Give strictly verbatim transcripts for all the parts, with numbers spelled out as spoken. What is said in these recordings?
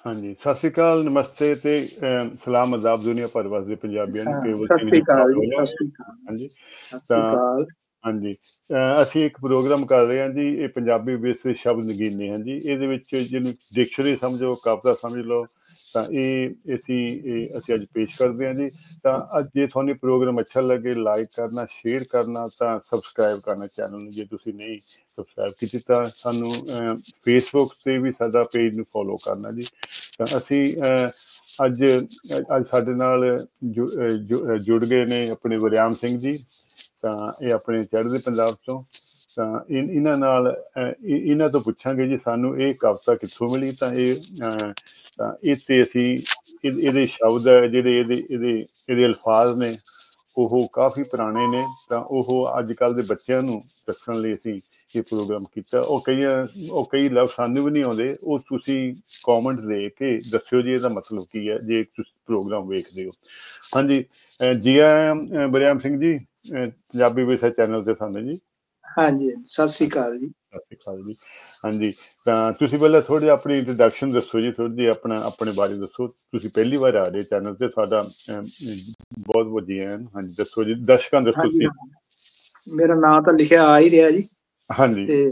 ਹਾਂਜੀ, ਸਤਿ ਸ਼੍ਰੀ ਅਕਾਲ, ਨਮਸਤੇ ਤੇ ਅ, ਸਲਾਮ ਆਦਾਬ ਦੁਨੀਆ ਭਰ ਵਸਦੇ ਪੰਜਾਬੀਆਂ ਨੂੰ, ਹਾਂ, ਕੇਵਲ ਸਤਿ ਸਿੰਘ ਸ੍ਰੀ ਜੀ ਅਕਾਲ ਨਾਲ ਜੀ, ਹੋ ਸਤਿ ਜਾਣਗੇ। ਸ੍ਰੀ ਅਕਾਲ, ਹਾਂਜੀ, ਸਤਿ ਸ੍ਰੀ ਤਾਂ ਅਕਾਲ। ਹਾਂਜੀ, ਅ, ਅਸੀਂ ਇੱਕ ਪ੍ਰੋਗਰਾਮ ਕਰ ਰਹੇ ਹਾਂ ਜੀ, ਇਹ ਪੰਜਾਬੀ ਵਿੱਚ ਸ਼ਬਦ ਨਗੀਨੇ ਹਨ ਜੀ। ਇਹਦੇ ਵਿੱਚ ਜਿਹਨੂੰ ਡਿਕਸ਼ਨਰੀ ਸਮਝੋ, ਕਵਿਤਾ ਸਮਝ ਲਓ, ਤਾਂ ਇਹ ਅਸੀਂ ਇਹ ਅਸੀਂ ਅੱਜ ਪੇਸ਼ ਕਰਦੇ ਹਾਂ ਜੀ। ਤਾਂ ਅੱਜ ਜੇ ਤੁਹਾਨੂੰ ਪ੍ਰੋਗਰਾਮ ਅੱਛਾ ਲੱਗੇ, ਲਾਈਕ ਕਰਨਾ, ਸ਼ੇਅਰ ਕਰਨਾ, ਤਾਂ ਸਬਸਕ੍ਰਾਈਬ ਕਰਨਾ ਚੈਨਲ ਨੂੰ। ਜੇ ਤੁਸੀਂ ਨਹੀਂ ਸਬਸਕ੍ਰਾਈਬ ਕੀਤੀ ਤਾਂ ਸਾਨੂੰ ਫੇਸਬੁੱਕ 'ਤੇ ਵੀ ਸਾਡਾ ਪੇਜ ਨੂੰ ਫੋਲੋ ਕਰਨਾ ਜੀ। ਤਾਂ ਅਸੀਂ ਅੱਜ ਅੱਜ ਸਾਡੇ ਨਾਲ ਜੁ ਜੁ ਜੁੜ ਗਏ ਨੇ ਆਪਣੇ ਵਰਿਆਮ ਸਿੰਘ ਜੀ। ਤਾਂ ਇਹ ਆਪਣੇ ਚੜ੍ਹਦੇ ਪੰਜਾਬ ਤੋਂ। ਤਾਂ ਇ ਇਹਨਾਂ ਨਾਲ ਇਹਨਾਂ ਤੋਂ ਪੁੱਛਾਂਗੇ ਜੀ ਸਾਨੂੰ ਇਹ ਕਵਿਤਾ ਕਿੱਥੋਂ ਮਿਲੀ। ਤਾਂ ਇਹ ਤਾਂ ਇਹ 'ਤੇ ਅਸੀਂ ਇਹ ਇਹਦੇ ਸ਼ਬਦ ਹੈ ਜਿਹੜੇ ਇਹਦੇ ਇਹਦੇ ਇਹਦੇ ਅਲਫਾਜ਼ ਨੇ ਉਹ ਕਾਫੀ ਪੁਰਾਣੇ ਨੇ। ਤਾਂ ਉਹ ਅੱਜ ਕੱਲ੍ਹ ਦੇ ਬੱਚਿਆਂ ਨੂੰ ਦੱਸਣ ਲਈ ਅਸੀਂ ਇਹ ਪ੍ਰੋਗਰਾਮ ਕੀਤਾ। ਉਹ ਕਈ ਉਹ ਕਈ ਲਫ਼ਜ਼ ਸਾਨੂੰ ਵੀ ਨਹੀਂ ਆਉਂਦੇ, ਉਹ ਤੁਸੀਂ ਕੌਮੈਂਟਸ ਦੇ ਕੇ ਦੱਸਿਓ ਜੀ ਇਹਦਾ ਮਤਲਬ ਕੀ ਹੈ, ਜੇ ਤੁਸੀਂ ਪ੍ਰੋਗਰਾਮ ਵੇਖਦੇ ਹੋ। ਹਾਂਜੀ, ਜੀ ਆਇਆਂ ਵਰਿਆਮ ਸਿੰਘ ਜੀ ਪੰਜਾਬੀ ਵਿਸ਼ਾ ਚੈਨਲ 'ਤੇ ਸਾਨੂੰ ਜੀ। ਹਾਂਜੀ, ਸਤਿ ਸ੍ਰੀ ਅਕਾਲ ਜੀ। ਸਤਿ ਸ਼੍ਰੀ ਅਕਾਲ ਜੀ। ਹਾਂਜੀ, ਤਾਂ ਤੁਸੀਂ ਪਹਿਲਾਂ ਥੋੜ੍ਹੀ ਜਿਹੀ ਆਪਣੀ ਇੰਟਰੋਡਕਸ਼ਨ ਦੱਸੋ ਜੀ, ਥੋੜ੍ਹੀ ਜਿਹੀ ਆਪਣਾ ਆਪਣੇ ਬਾਰੇ ਦੱਸੋ। ਤੁਸੀਂ ਪਹਿਲੀ ਵਾਰ ਆ ਰਹੇ ਚੈਨਲ 'ਤੇ, ਸਾਡਾ ਬਹੁਤ ਵਧੀਆ ਹੈ। ਹਾਂਜੀ, ਦੱਸੋ ਜੀ, ਦਰਸ਼ਕਾਂ ਨੂੰ ਦੱਸੋ ਹਾਂਜੀ ਤੁਸੀਂ। ਹਾਂ, ਮੇਰਾ ਨਾਂ ਤਾਂ ਲਿਖਿਆ ਆ ਹੀ ਰਿਹਾ ਜੀ। ਹਾਂਜੀ, ਤੇ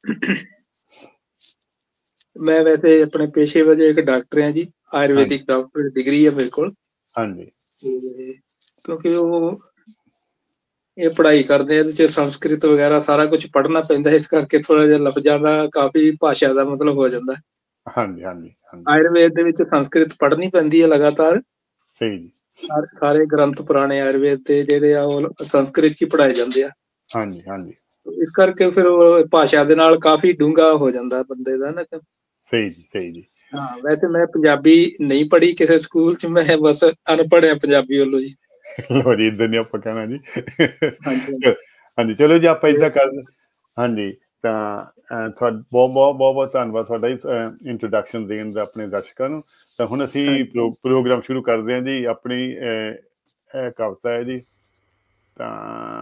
ਮੈਂ ਵੈਸੇ ਆਪਣੇ ਪੇਸ਼ੇ ਵਜੋਂ ਇੱਕ ਡਾਕਟਰ ਹਾਂ ਜੀ, ਹਾਂਜੀ, ਆਯੁਰਵੈਦਿਕ ਡਾਕਟਰ ਡਿਗਰੀ ਹੈ ਮੇਰੇ ਕੋਲ। ਹਾਂਜੀ, ਤੇ ਕਿਉਂਕਿ ਉਹ ਇਹ ਪੜ੍ਹਾਈ ਕਰਦੇ ਆ, ਇਹਦੇ 'ਚ ਸੰਸਕ੍ਰਿਤ ਵਗੈਰਾ ਸਾਰਾ ਕੁਝ ਪੜ੍ਹਨਾ ਪੈਂਦਾ, ਇਸ ਕਰਕੇ ਥੋੜ੍ਹਾ ਜਿਹਾ ਲਫ਼ਜ਼ਾਂ ਦਾ ਕਾਫੀ ਭਾਸ਼ਾ ਦਾ ਮਤਲਬ ਹੋ ਜਾਂਦਾ। ਹਾਂਜੀ, ਹਾਂਜੀ, ਹਾਂਜੀ, ਆਯੁਰਵੇਦ ਦੇ ਵਿੱਚ ਸੰਸਕ੍ਰਿਤ ਪੜ੍ਹਨੀ ਪੈਂਦੀ ਹੈ ਲਗਾਤਾਰ। ਸਹੀ ਜੀ। ਸਾਰੇ ਸਾਰੇ ਗ੍ਰੰਥ ਪੁਰਾਣੇ ਆਯੁਰਵੇਦ ਦੇ ਜਿਹੜੇ ਆ ਉਹ ਸੰਸਕ੍ਰਿਤ 'ਚ ਹੀ ਪੜ੍ਹਾਏ ਜਾਂਦੇ ਆ। ਹਾਂਜੀ, ਹਾਂਜੀ, ਇਸ ਕਰਕੇ ਫਿਰ ਉਹ ਭਾਸ਼ਾ ਦੇ ਨਾਲ ਕਾਫੀ ਡੂੰਘਾ ਹੋ ਜਾਂਦਾ ਬੰਦੇ ਦਾ ਨਾ। ਸਹੀ ਜੀ, ਸਹੀ ਜੀ। ਹਾਂ, ਵੈਸੇ ਮੈਂ ਪੰਜਾਬੀ ਨਹੀਂ ਪੜ੍ਹੀ ਕਿਸੇ ਸਕੂਲ 'ਚ, ਮੈਂ ਬਸ ਅਨਪੜ੍ਹ ਹਾਂ ਪੰਜਾਬੀ ਵੱਲੋਂ ਜੀ। ਲਓ ਜੀ, ਇੱਦਾਂ ਨਹੀਂ ਆਪਾਂ ਕਹਿਣਾ ਜੀ। ਹਾਂਜੀ ਹਾਂਜੀ, ਚਲੋ ਜੀ, ਆਪਾਂ ਤੇ ਇੱਦਾਂ ਕਰਦੇ। ਹਾਂਜੀ, ਤਾਂ ਤੁਹਾਡਾ ਬਹੁਤ ਬਹੁਤ ਬਹੁਤ ਬਹੁਤ ਧੰਨਵਾਦ ਤੁਹਾਡਾ ਜੀ ਇੰਟਰੋਡਕਸ਼ਨ ਦੇਣ ਦਾ ਆਪਣੇ ਦਰਸ਼ਕਾਂ ਨੂੰ। ਤਾਂ ਹੁਣ ਅਸੀਂ ਹਾਂਜੀ ਪ੍ਰੋ ਪ੍ਰੋਗਰਾਮ ਸ਼ੁਰੂ ਕਰਦੇ ਹਾਂ ਜੀ। ਆਪਣੀ ਇਹ ਕਵਿਤਾ ਹੈ ਜੀ। ਤਾਂ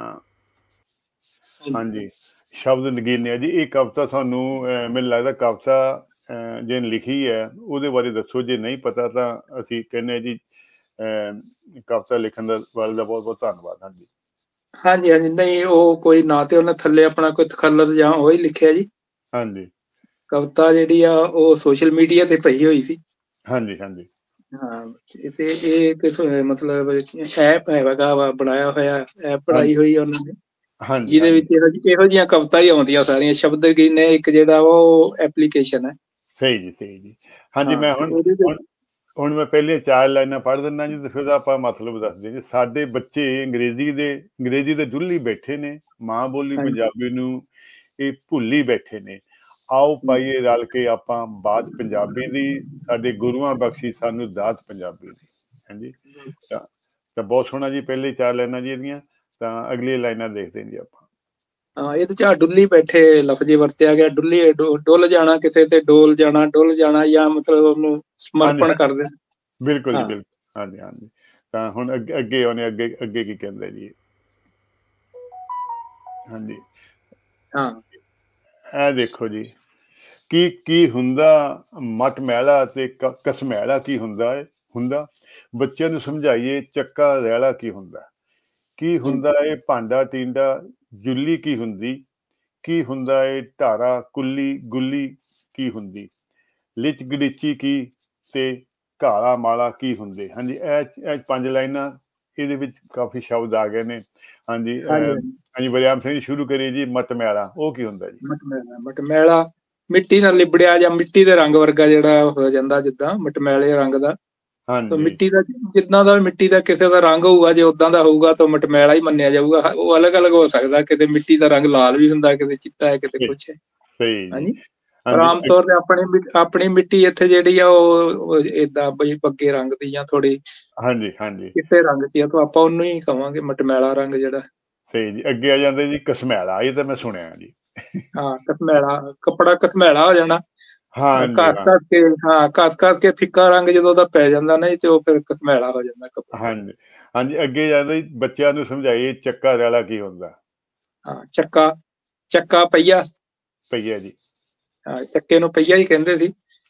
ਹਾਂਜੀ, ਸ਼ਬਦ ਨਗੀਨੇ ਹੈ ਜੀ। ਇਹ ਕਵਿਤਾ ਤੁਹਾਨੂੰ ਮੈਨੂੰ ਲੱਗਦਾ ਕਵਿਤਾ ਜਿਹਨੇ ਲਿਖੀ ਹੈ ਉਹਦੇ ਬਾਰੇ ਦੱਸੋ। ਜੇ ਨਹੀਂ ਪਤਾ ਤਾਂ ਅਸੀਂ ਕਹਿੰਦੇ ਹਾਂ ਜੀ ਕਵਿਤਾ ਲਿਖਣ ਦਾ ਵਾਲੇ ਦਾ ਬਹੁਤ ਬਹੁਤ ਧੰਨਵਾਦ। ਹਾਂਜੀ, ਹਾਂਜੀ ਹਾਂਜੀ, ਨਹੀਂ ਉਹ ਕੋਈ ਨਾ ਤੇ ਉਹਨੇ ਥੱਲੇ ਆਪਣਾ ਕੋਈ ਤਖੱਲਸ ਜਾਂ ਉਹ ਹੀ ਲਿਖਿਆ ਜੀ। ਹਾਂਜੀ, ਕਵਿਤਾ ਜਿਹੜੀ ਆ ਉਹ ਸੋਸ਼ਲ ਮੀਡੀਆ ਤੇ ਪਈ ਹੋਈ ਸੀ। ਹਾਂਜੀ, ਹਾਂਜੀ, ਹਾਂ, ਤੇ ਇਹ ਕਿਸ ਮਤਲਬ ਐਪ ਹੈਗਾ ਵਾ ਬਣਾਇਆ ਹੋਇਆ ਐਪ ਬਣਾਈ ਹਾਂਜੀ, ਹੋਈ ਆ ਉਹਨਾਂ ਨੇ, ਹਾਂਜੀ, ਜਿਹਦੇ ਹਾਂਜੀ, ਵਿੱਚ ਇਹੋ ਜਿਹੀ ਇਹੋ ਜਿਹੀਆਂ ਕਵਿਤਾ ਹੀ ਆਉਂਦੀਆਂ ਸਾਰੀਆਂ। ਸ਼ਬਦ ਗੀਨੇ ਇੱਕ ਜਿਹੜਾ ਵਾ ਉਹ ਐਪਲੀਕੇਸ਼ਨ ਹੈ। ਸਹੀ ਜੀ, ਸਹੀ ਜੀ। ਹਾਂਜੀ, ਹਾਂ ਮੈਂ ਤੇ ਹੁਣ ਉਹਦੇ ਹੁਣ ਵਿੱਚ ਹੁਣ ਮੈਂ ਪਹਿਲੇ ਚਾਰ ਲਾਈਨਾਂ ਪੜ੍ਹ ਦਿੰਦਾ ਜੀ, ਤੇ ਫਿਰ ਆਪਾਂ ਮਤਲਬ ਦੱਸਦੇ ਜੀ। ਸਾਡੇ ਬੱਚੇ ਅੰਗਰੇਜ਼ੀ ਦੇ ਅੰਗਰੇਜ਼ੀ ਦੇ ਡੁੱਲੀ ਬੈਠੇ ਨੇ, ਮਾਂ ਬੋਲੀ ਹਾਂਜੀ ਪੰਜਾਬੀ ਨੂੰ ਇਹ ਭੁੱਲੀ ਬੈਠੇ ਨੇ। ਆਓ ਹਮ, ਪਾਈਏ ਰਲ ਕੇ ਆਪਾਂ ਬਾਤ ਪੰਜਾਬੀ ਦੀ, ਸਾਡੇ ਗੁਰੂਆਂ ਬਖਸ਼ੀ ਸਾਨੂੰ ਦਾਤ ਪੰਜਾਬੀ ਦੀ। ਹਾਂਜੀ, ਤਾਂ ਤਾਂ ਬਹੁਤ ਸੋਹਣਾ ਜੀ ਪਹਿਲੇ ਚਾਰ ਲਾਈਨਾਂ ਜੀ ਇਹਦੀਆਂ। ਤਾਂ ਅਗਲੀਆਂ ਲਾਈਨਾਂ ਦੇਖਦੇ ਜੀ ਆਪਾਂ। ਹਾਂ, ਇਹਦੇ ਚ ਆ ਡੁੱਲੀ ਬੈਠੇ ਲਫ਼ਜ਼ ਵਰਤਿਆ ਗਿਆ। ਡੁੱਲੀ ਡੁੱਲ ਜਾਣਾ, ਕਿਸੇ ਤੇ ਡੋਲ ਜਾਣਾ, ਡੁੱਲ ਜਾਣਾ, ਜਾਂ ਮਤਲਬ ਉਹਨੂੰ ਹਾਂਜੀ, ਸਮਰਪਣ ਹਾਂਜੀ, ਕਰਦੇ। ਬਿਲਕੁਲ ਜੀ, ਹਾਂ ਬਿਲਕੁਲ। ਹਾਂਜੀ, ਹਾਂਜੀ, ਤਾਂ ਹੁਣ ਅੱਗੇ ਅੱਗੇ ਆਉਣੇ ਅੱਗੇ ਅੱਗੇ ਕੀ ਕਹਿੰਦਾ ਜੀ। ਹਾਂਜੀ, ਹਾਂ ਇਹ ਦੇਖੋ ਜੀ। ਕੀ ਕੀ ਹੁੰਦਾ ਮਟ ਮੈਲਾ ਤੇ ਕਸਮੈਲਾ ਕੀ ਹੁੰਦਾ ਹੈ ਹੁੰਦਾ। ਬੱਚਿਆਂ ਨੂੰ ਸਮਝਾਈਏ ਚੱਕਾ ਰੈਲਾ ਕੀ ਹੁੰਦਾ। ਕੀ ਹਮ, ਹੁੰਦਾ ਹੈ ਭਾਂਡਾ ਟੀਂਡਾ ਜੁੱਲੀ ਕੀ ਹੁੰਦੀ। ਕੀ ਹੁੰਦਾ ਹੈ ਢਾਰਾ ਕੁੱਲੀ ਗੁੱਲੀ ਕੀ ਹੁੰਦੀ। ਲਿਚ ਗੜੀਚੀ ਕੀ ਤੇ ਘਾਲਾ ਮਾਲਾ ਕੀ ਹੁੰਦੇ। ਹਾਂਜੀ, ਇਹ ਇਹ ਪੰਜ ਲਾਈਨਾਂ ਇਹਦੇ ਵਿੱਚ ਕਾਫੀ ਸ਼ਬਦ ਆ ਗਏ ਨੇ। ਹਾਂਜੀ, ਹਾਂਜੀ ਹਾਂਜੀ ਹਾਂਜੀ, ਵਰਿਆਮ ਸਿੰਘ ਜੀ ਸ਼ੁਰੂ ਕਰੀਏ ਜੀ। ਮਟਮੈਲਾ ਉਹ ਕੀ ਹੁੰਦਾ ਜੀ। ਮਟਮੈਲਾ ਮਟਮੈਲਾ ਮਿੱਟੀ ਨਾਲ ਲਿਬੜਿਆ ਜਾਂ ਮਿੱਟੀ ਦੇ ਰੰਗ ਵਰਗਾ ਜਿਹੜਾ ਹੋ ਜਾਂਦਾ, ਜਿੱਦਾਂ ਮਟਮੈਲੇ ਰੰਗ ਦਾ। ਤਾਂ ਹਾਂਜੀ, ਮਿੱਟੀ ਦਾ ਜਿੱਦਾਂ ਦਾ ਮਿੱਟੀ ਦਾ ਕਿਸੇ ਦਾ ਰੰਗ ਹੋਊਗਾ, ਜੇ ਉਦਾਂ ਦਾ ਹੋਊਗਾ ਤਾਂ ਮਟਮੈਲਾ ਹੀ ਮੰਨਿਆ ਜਾਊਗਾ। ਉਹ ਅਲੱਗ ਅਲੱਗ ਹੋ ਸਕਦਾ, ਕਿਤੇ ਮਿੱਟੀ ਦਾ ਰੰਗ ਲਾਲ ਵੀ ਹੁੰਦਾ, ਕਿਤੇ ਚਿੱਟਾ ਹੈ, ਕਿਤੇ ਸਹੀ ਕੁਛ ਹੈ। ਸਹੀ ਜੀ। ਹਾਂਜੀ, ਪਰ ਹਾਂਜੀ, ਆਮ ਤੌਰ ਤੇ ਆਪਣੀ ਆਪਣੀ ਮਿੱਟੀ ਇੱਥੇ ਜਿਹੜੀ ਆ ਉਹ ਏਦਾਂ ਬਈ ਬੱਗੇ ਰੰਗ ਦੀ ਜਾਂ ਥੋੜੀ ਹਾਂਜੀ, ਹਾਂਜੀ, ਚਿੱਟੇ ਰੰਗ ਦੀ ਆ, ਤਾਂ ਆਪਾਂ ਉਹਨੂੰ ਹੀ ਕਵਾਂਗੇ ਮਟਮੈਲਾ ਰੰਗ ਜਿਹੜਾ। ਸਹੀ ਜੀ। ਅੱਗੇ ਆ ਜਾਂਦੇ ਜੀ ਘਸਮੈਲਾ। ਇਹ ਤਾਂ ਮੈਂ ਸੁਣਿਆ ਜੀ। ਹਾਂ, ਘਸਮੈਲਾ ਕੱਪੜਾ ਘਸਮੈਲਾ ਹੋ ਜਾਣਾ। ਹਾਂਜੀ, ਘਸ ਹਾਂ, ਘਸ ਕੇ ਹਾਂ ਘਸ ਘਸ ਕੇ ਫਿੱਕਾ ਰੰਗ ਜਦੋਂ ਉਹਦਾ ਪੈ ਜਾਂਦਾ ਨਾ, ਤੇ ਉਹ ਫਿਰ ਘਸਮੈਲਾ ਹੋ ਜਾਂਦਾ ਕੱਪੜਾ। ਹਾਂਜੀ, ਹਾਂਜੀ, ਅੱਗੇ ਜਾਂਦੇ ਜੀ ਬੱਚਿਆਂ ਨੂੰ ਸਮਝਾਈਏ ਚੱਕਾ ਰੈਲਾ ਕੀ ਹੁੰਦਾ। ਹਾਂ, ਚੱਕਾ ਚੱਕਾ ਪਹੀਆ। ਪਹੀਆ ਜੀ। ਹਾਂ, ਚੱਕੇ ਨੂੰ ਪਹੀਆ ਹੀ ਕਹਿੰਦੇ ਸੀ।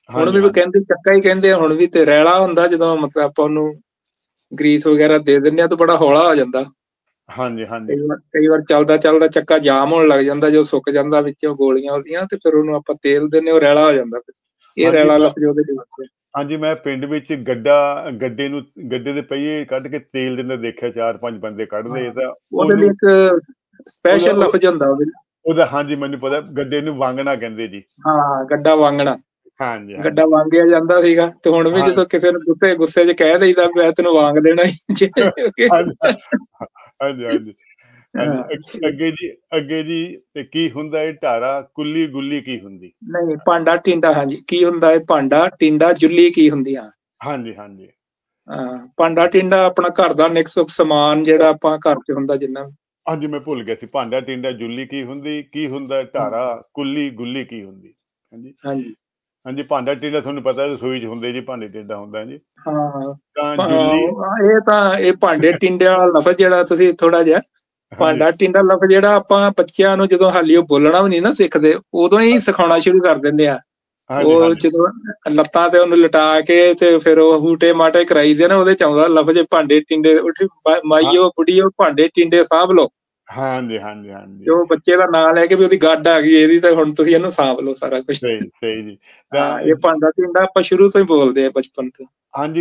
ਹੁਣ ਵੀ ਕਹਿੰਦੇ ਚੱਕਾ ਹੀ ਕਹਿੰਦੇ ਆ ਹੁਣ ਵੀ, ਤੇ ਰੈਲਾ ਹੁੰਦਾ ਜਦੋਂ ਮਤਲਬ ਆਪਾਂ ਉਹਨੂੰ ਗਰੀਸ ਵਗੈਰਾ ਦੇ ਦਿੰਦੇ ਆ ਤਾਂ ਬੜਾ ਹੌਲਾ ਹੋ ਜਾਂਦਾ। ਹਾਂਜੀ ਹਾਂਜੀ ਕਈ ਵਾਰ ਕਈ ਵਾਰ ਚੱਲਦਾ ਚੱਲਦਾ ਚੱਕਾ ਜਾਮ ਹੋਣ ਲੱਗ ਜਾਂਦਾ, ਜੋ ਸੁੱਕ ਜਾਂਦਾ ਵਿੱਚੋਂ ਗੋਲੀਆਂ ਉਹਦੀਆਂ, ਤੇ ਫਿਰ ਉਹਨੂੰ ਆਪਾਂ ਤੇਲ ਦਿੰਦੇ, ਉਹ ਰੈਲਾ ਹੋ ਜਾਂਦਾ। ਇਹ ਹਾਂਜੀ ਰੈਲਾ ਮੈਂ ਲਫ਼ਜ਼ ਉਹਦੇ ਲਈ ਵਰਤਿਆ। ਹਾਂਜੀ ਮੈਂ ਪਿੰਡ ਵਿੱਚ ਗੱਡਾ ਗੱਡੇ ਨੂੰ ਗੱਡੇ ਦੇ ਪਹੀਏ ਕੱਢ ਕੇ ਤੇਲ ਦਿੰਦਾ ਦੇਖਿਆ, ਚਾਰ ਪੰਜ ਬੰਦੇ ਕੱਢਦੇ ਤਾਂ ਉਹਦੇ ਲਈ ਇੱਕ ਸਪੈਸ਼ਲ ਲਫ਼ਜ਼ ਹੁੰਦਾ ਉਹਦੇ ਲਈ। ਉਹਦਾ ਹਾਂਜੀ ਮੈਨੂੰ ਪਤਾ, ਗੱਡੇ ਨੂੰ ਵਾਂਗਣਾ ਕਹਿੰਦੇ ਜੀ। ਹਾਂ ਗੱਡਾ ਵਾਂਗਣਾ, ਹਾਂਜੀ ਗੱਡਾ ਹਾਂਜੀ ਵਾਂਗਿਆ ਜਾਂਦਾ ਸੀਗਾ। ਤੇ ਹੁਣ ਵੀ ਜਦੋਂ ਕਿਸੇ ਨੂੰ ਗੁੱਸੇ ਗੁੱਸੇ 'ਚ ਕਹਿ ਦਈਦਾ ਮੈਂ ਤੈਨੂੰ ਵਾਂਗ ਦੇਣਾ ਹੀ। ਹਾਂਜੀ ਹਾਂਜੀ ਹਾਂਜੀ ਹਾਂਜੀ ਅੱਗੇ ਜੀ ਅੱਗੇ ਜੀ ਤੇ ਕੀ ਹੁੰਦਾ ਇਹ ਢਾਰਾ, ਕੁੱਲੀ ਗੁੱਲੀ ਕੀ ਹੁੰਦੀ? ਨਹੀਂ ਭਾਂਡਾ ਟਿੰਡਾ, ਹਾਂਜੀ ਕੀ ਹੁੰਦਾ ਹੈ ਭਾਂਡਾ ਟਿੰਡਾ, ਜੁੱਲੀ ਕੀ ਹੁੰਦੀ ਆ? ਹਾਂਜੀ ਹਾਂਜੀ ਹਾਂ ਭਾਂਡਾ ਟਿੰਡਾ ਆਪਣਾ ਘਰ ਦਾ ਨਿੱਕ ਸੁੱਕ ਸਮਾਨ ਜਿਹੜਾ ਆਪਾਂ ਘਰ 'ਚ ਹੁੰਦਾ ਜਿੰਨਾ। ਹਾਂਜੀ ਮੈਂ ਭੁੱਲ ਗਿਆ ਸੀ, ਭਾਂਡਾ ਟਿੰਡਾ ਜੁੱਲੀ ਕੀ ਹੁੰਦੀ, ਕੀ ਹੁੰਦਾ ਢਾਰਾ, ਕੁੱਲੀ ਗੁੱਲੀ ਕੀ ਹੁੰਦੀ? ਹਾਂਜੀ ਹਾਂਜੀ ਹਾਂਜੀ ਭਾਂਡਾ ਟਿੰਡਾ ਤੁਹਾਨੂੰ ਪਤਾ ਰਸੋਈ 'ਚ ਹੁੰਦੇ ਜੀ, ਭਾਂਡੇ ਟਿੰਡਾ ਹੁੰਦਾ ਜੀ। ਹਾਂ ਤਾਂ ਜੁੱਲੀ ਇਹ ਤਾਂ ਇਹ ਭਾਂਡੇ ਟਿੰਡਿਆਂ ਵਾਲਾ ਲਫ਼ਜ਼ ਜਿਹੜਾ ਤੁਸੀਂ ਥੋੜਾ ਜਿਹਾ ਹਾਂਜੀ ਭਾਂਡਾ ਟਿੰਡਾ ਲਫ਼ਜ਼ ਜਿਹੜਾ ਆਪਾਂ ਬੱਚਿਆਂ ਨੂੰ ਜਦੋਂ ਹਾਲੀ ਉਹ ਬੋਲਣਾ ਵੀ ਨਹੀਂ ਨਾ ਸਿੱਖਦੇ, ਉਦੋਂ ਹੀ ਸਿਖਾਉਣਾ ਸ਼ੁਰੂ ਕਰ ਦਿੰਦੇ ਆ। ਹਾਂਜੀ ਉਹ ਹਾਂਜੀ ਜਦੋਂ ਲੱਤਾਂ ਤੇ ਉਹਨੂੰ ਲਿਟਾ ਕੇ ਤੇ ਫਿਰ ਉਹ ਹੂਟੇ ਮਾਟੇ ਕਰਾਈ ਦੇ ਨਾ, ਉਹਦੇ ਚ ਆਉਂਦਾ ਲਫ਼ਜ਼ ਭਾਂਡੇ ਟਿੰਡੇ, ਉੱਠ ਮਾਈਓ ਬੁੜੀਓ ਭਾਂਡੇ ਟਿੰਡੇ ਸਾਂਭ ਲਓ। ਹਾਂਜੀ ਹਾਂਜੀ ਹਾਂਜੀ ਉਹ ਬੱਚੇ ਦਾ ਨਾਂ ਲੈ ਕੇ ਵੀ ਉਹਦੀ ਗੱਡ ਆ ਗਈ ਇਹਦੀ, ਤਾਂ ਹੁਣ ਤੁਸੀਂ ਇਹਨੂੰ ਸਾਂਭ ਲਓ ਸਾਰਾ ਕੁਝ। ਸਹੀ ਸਹੀ ਜੀ। ਤਾਂ ਹਾਂ ਇਹ ਭਾਂਡਾ ਟਿੰਡਾ ਆਪਾਂ ਸ਼ੁਰੂ ਤੋਂ ਹੀ ਬੋਲਦੇ ਆ ਬਚਪਨ ਤੋਂ। ਹਾਂਜੀ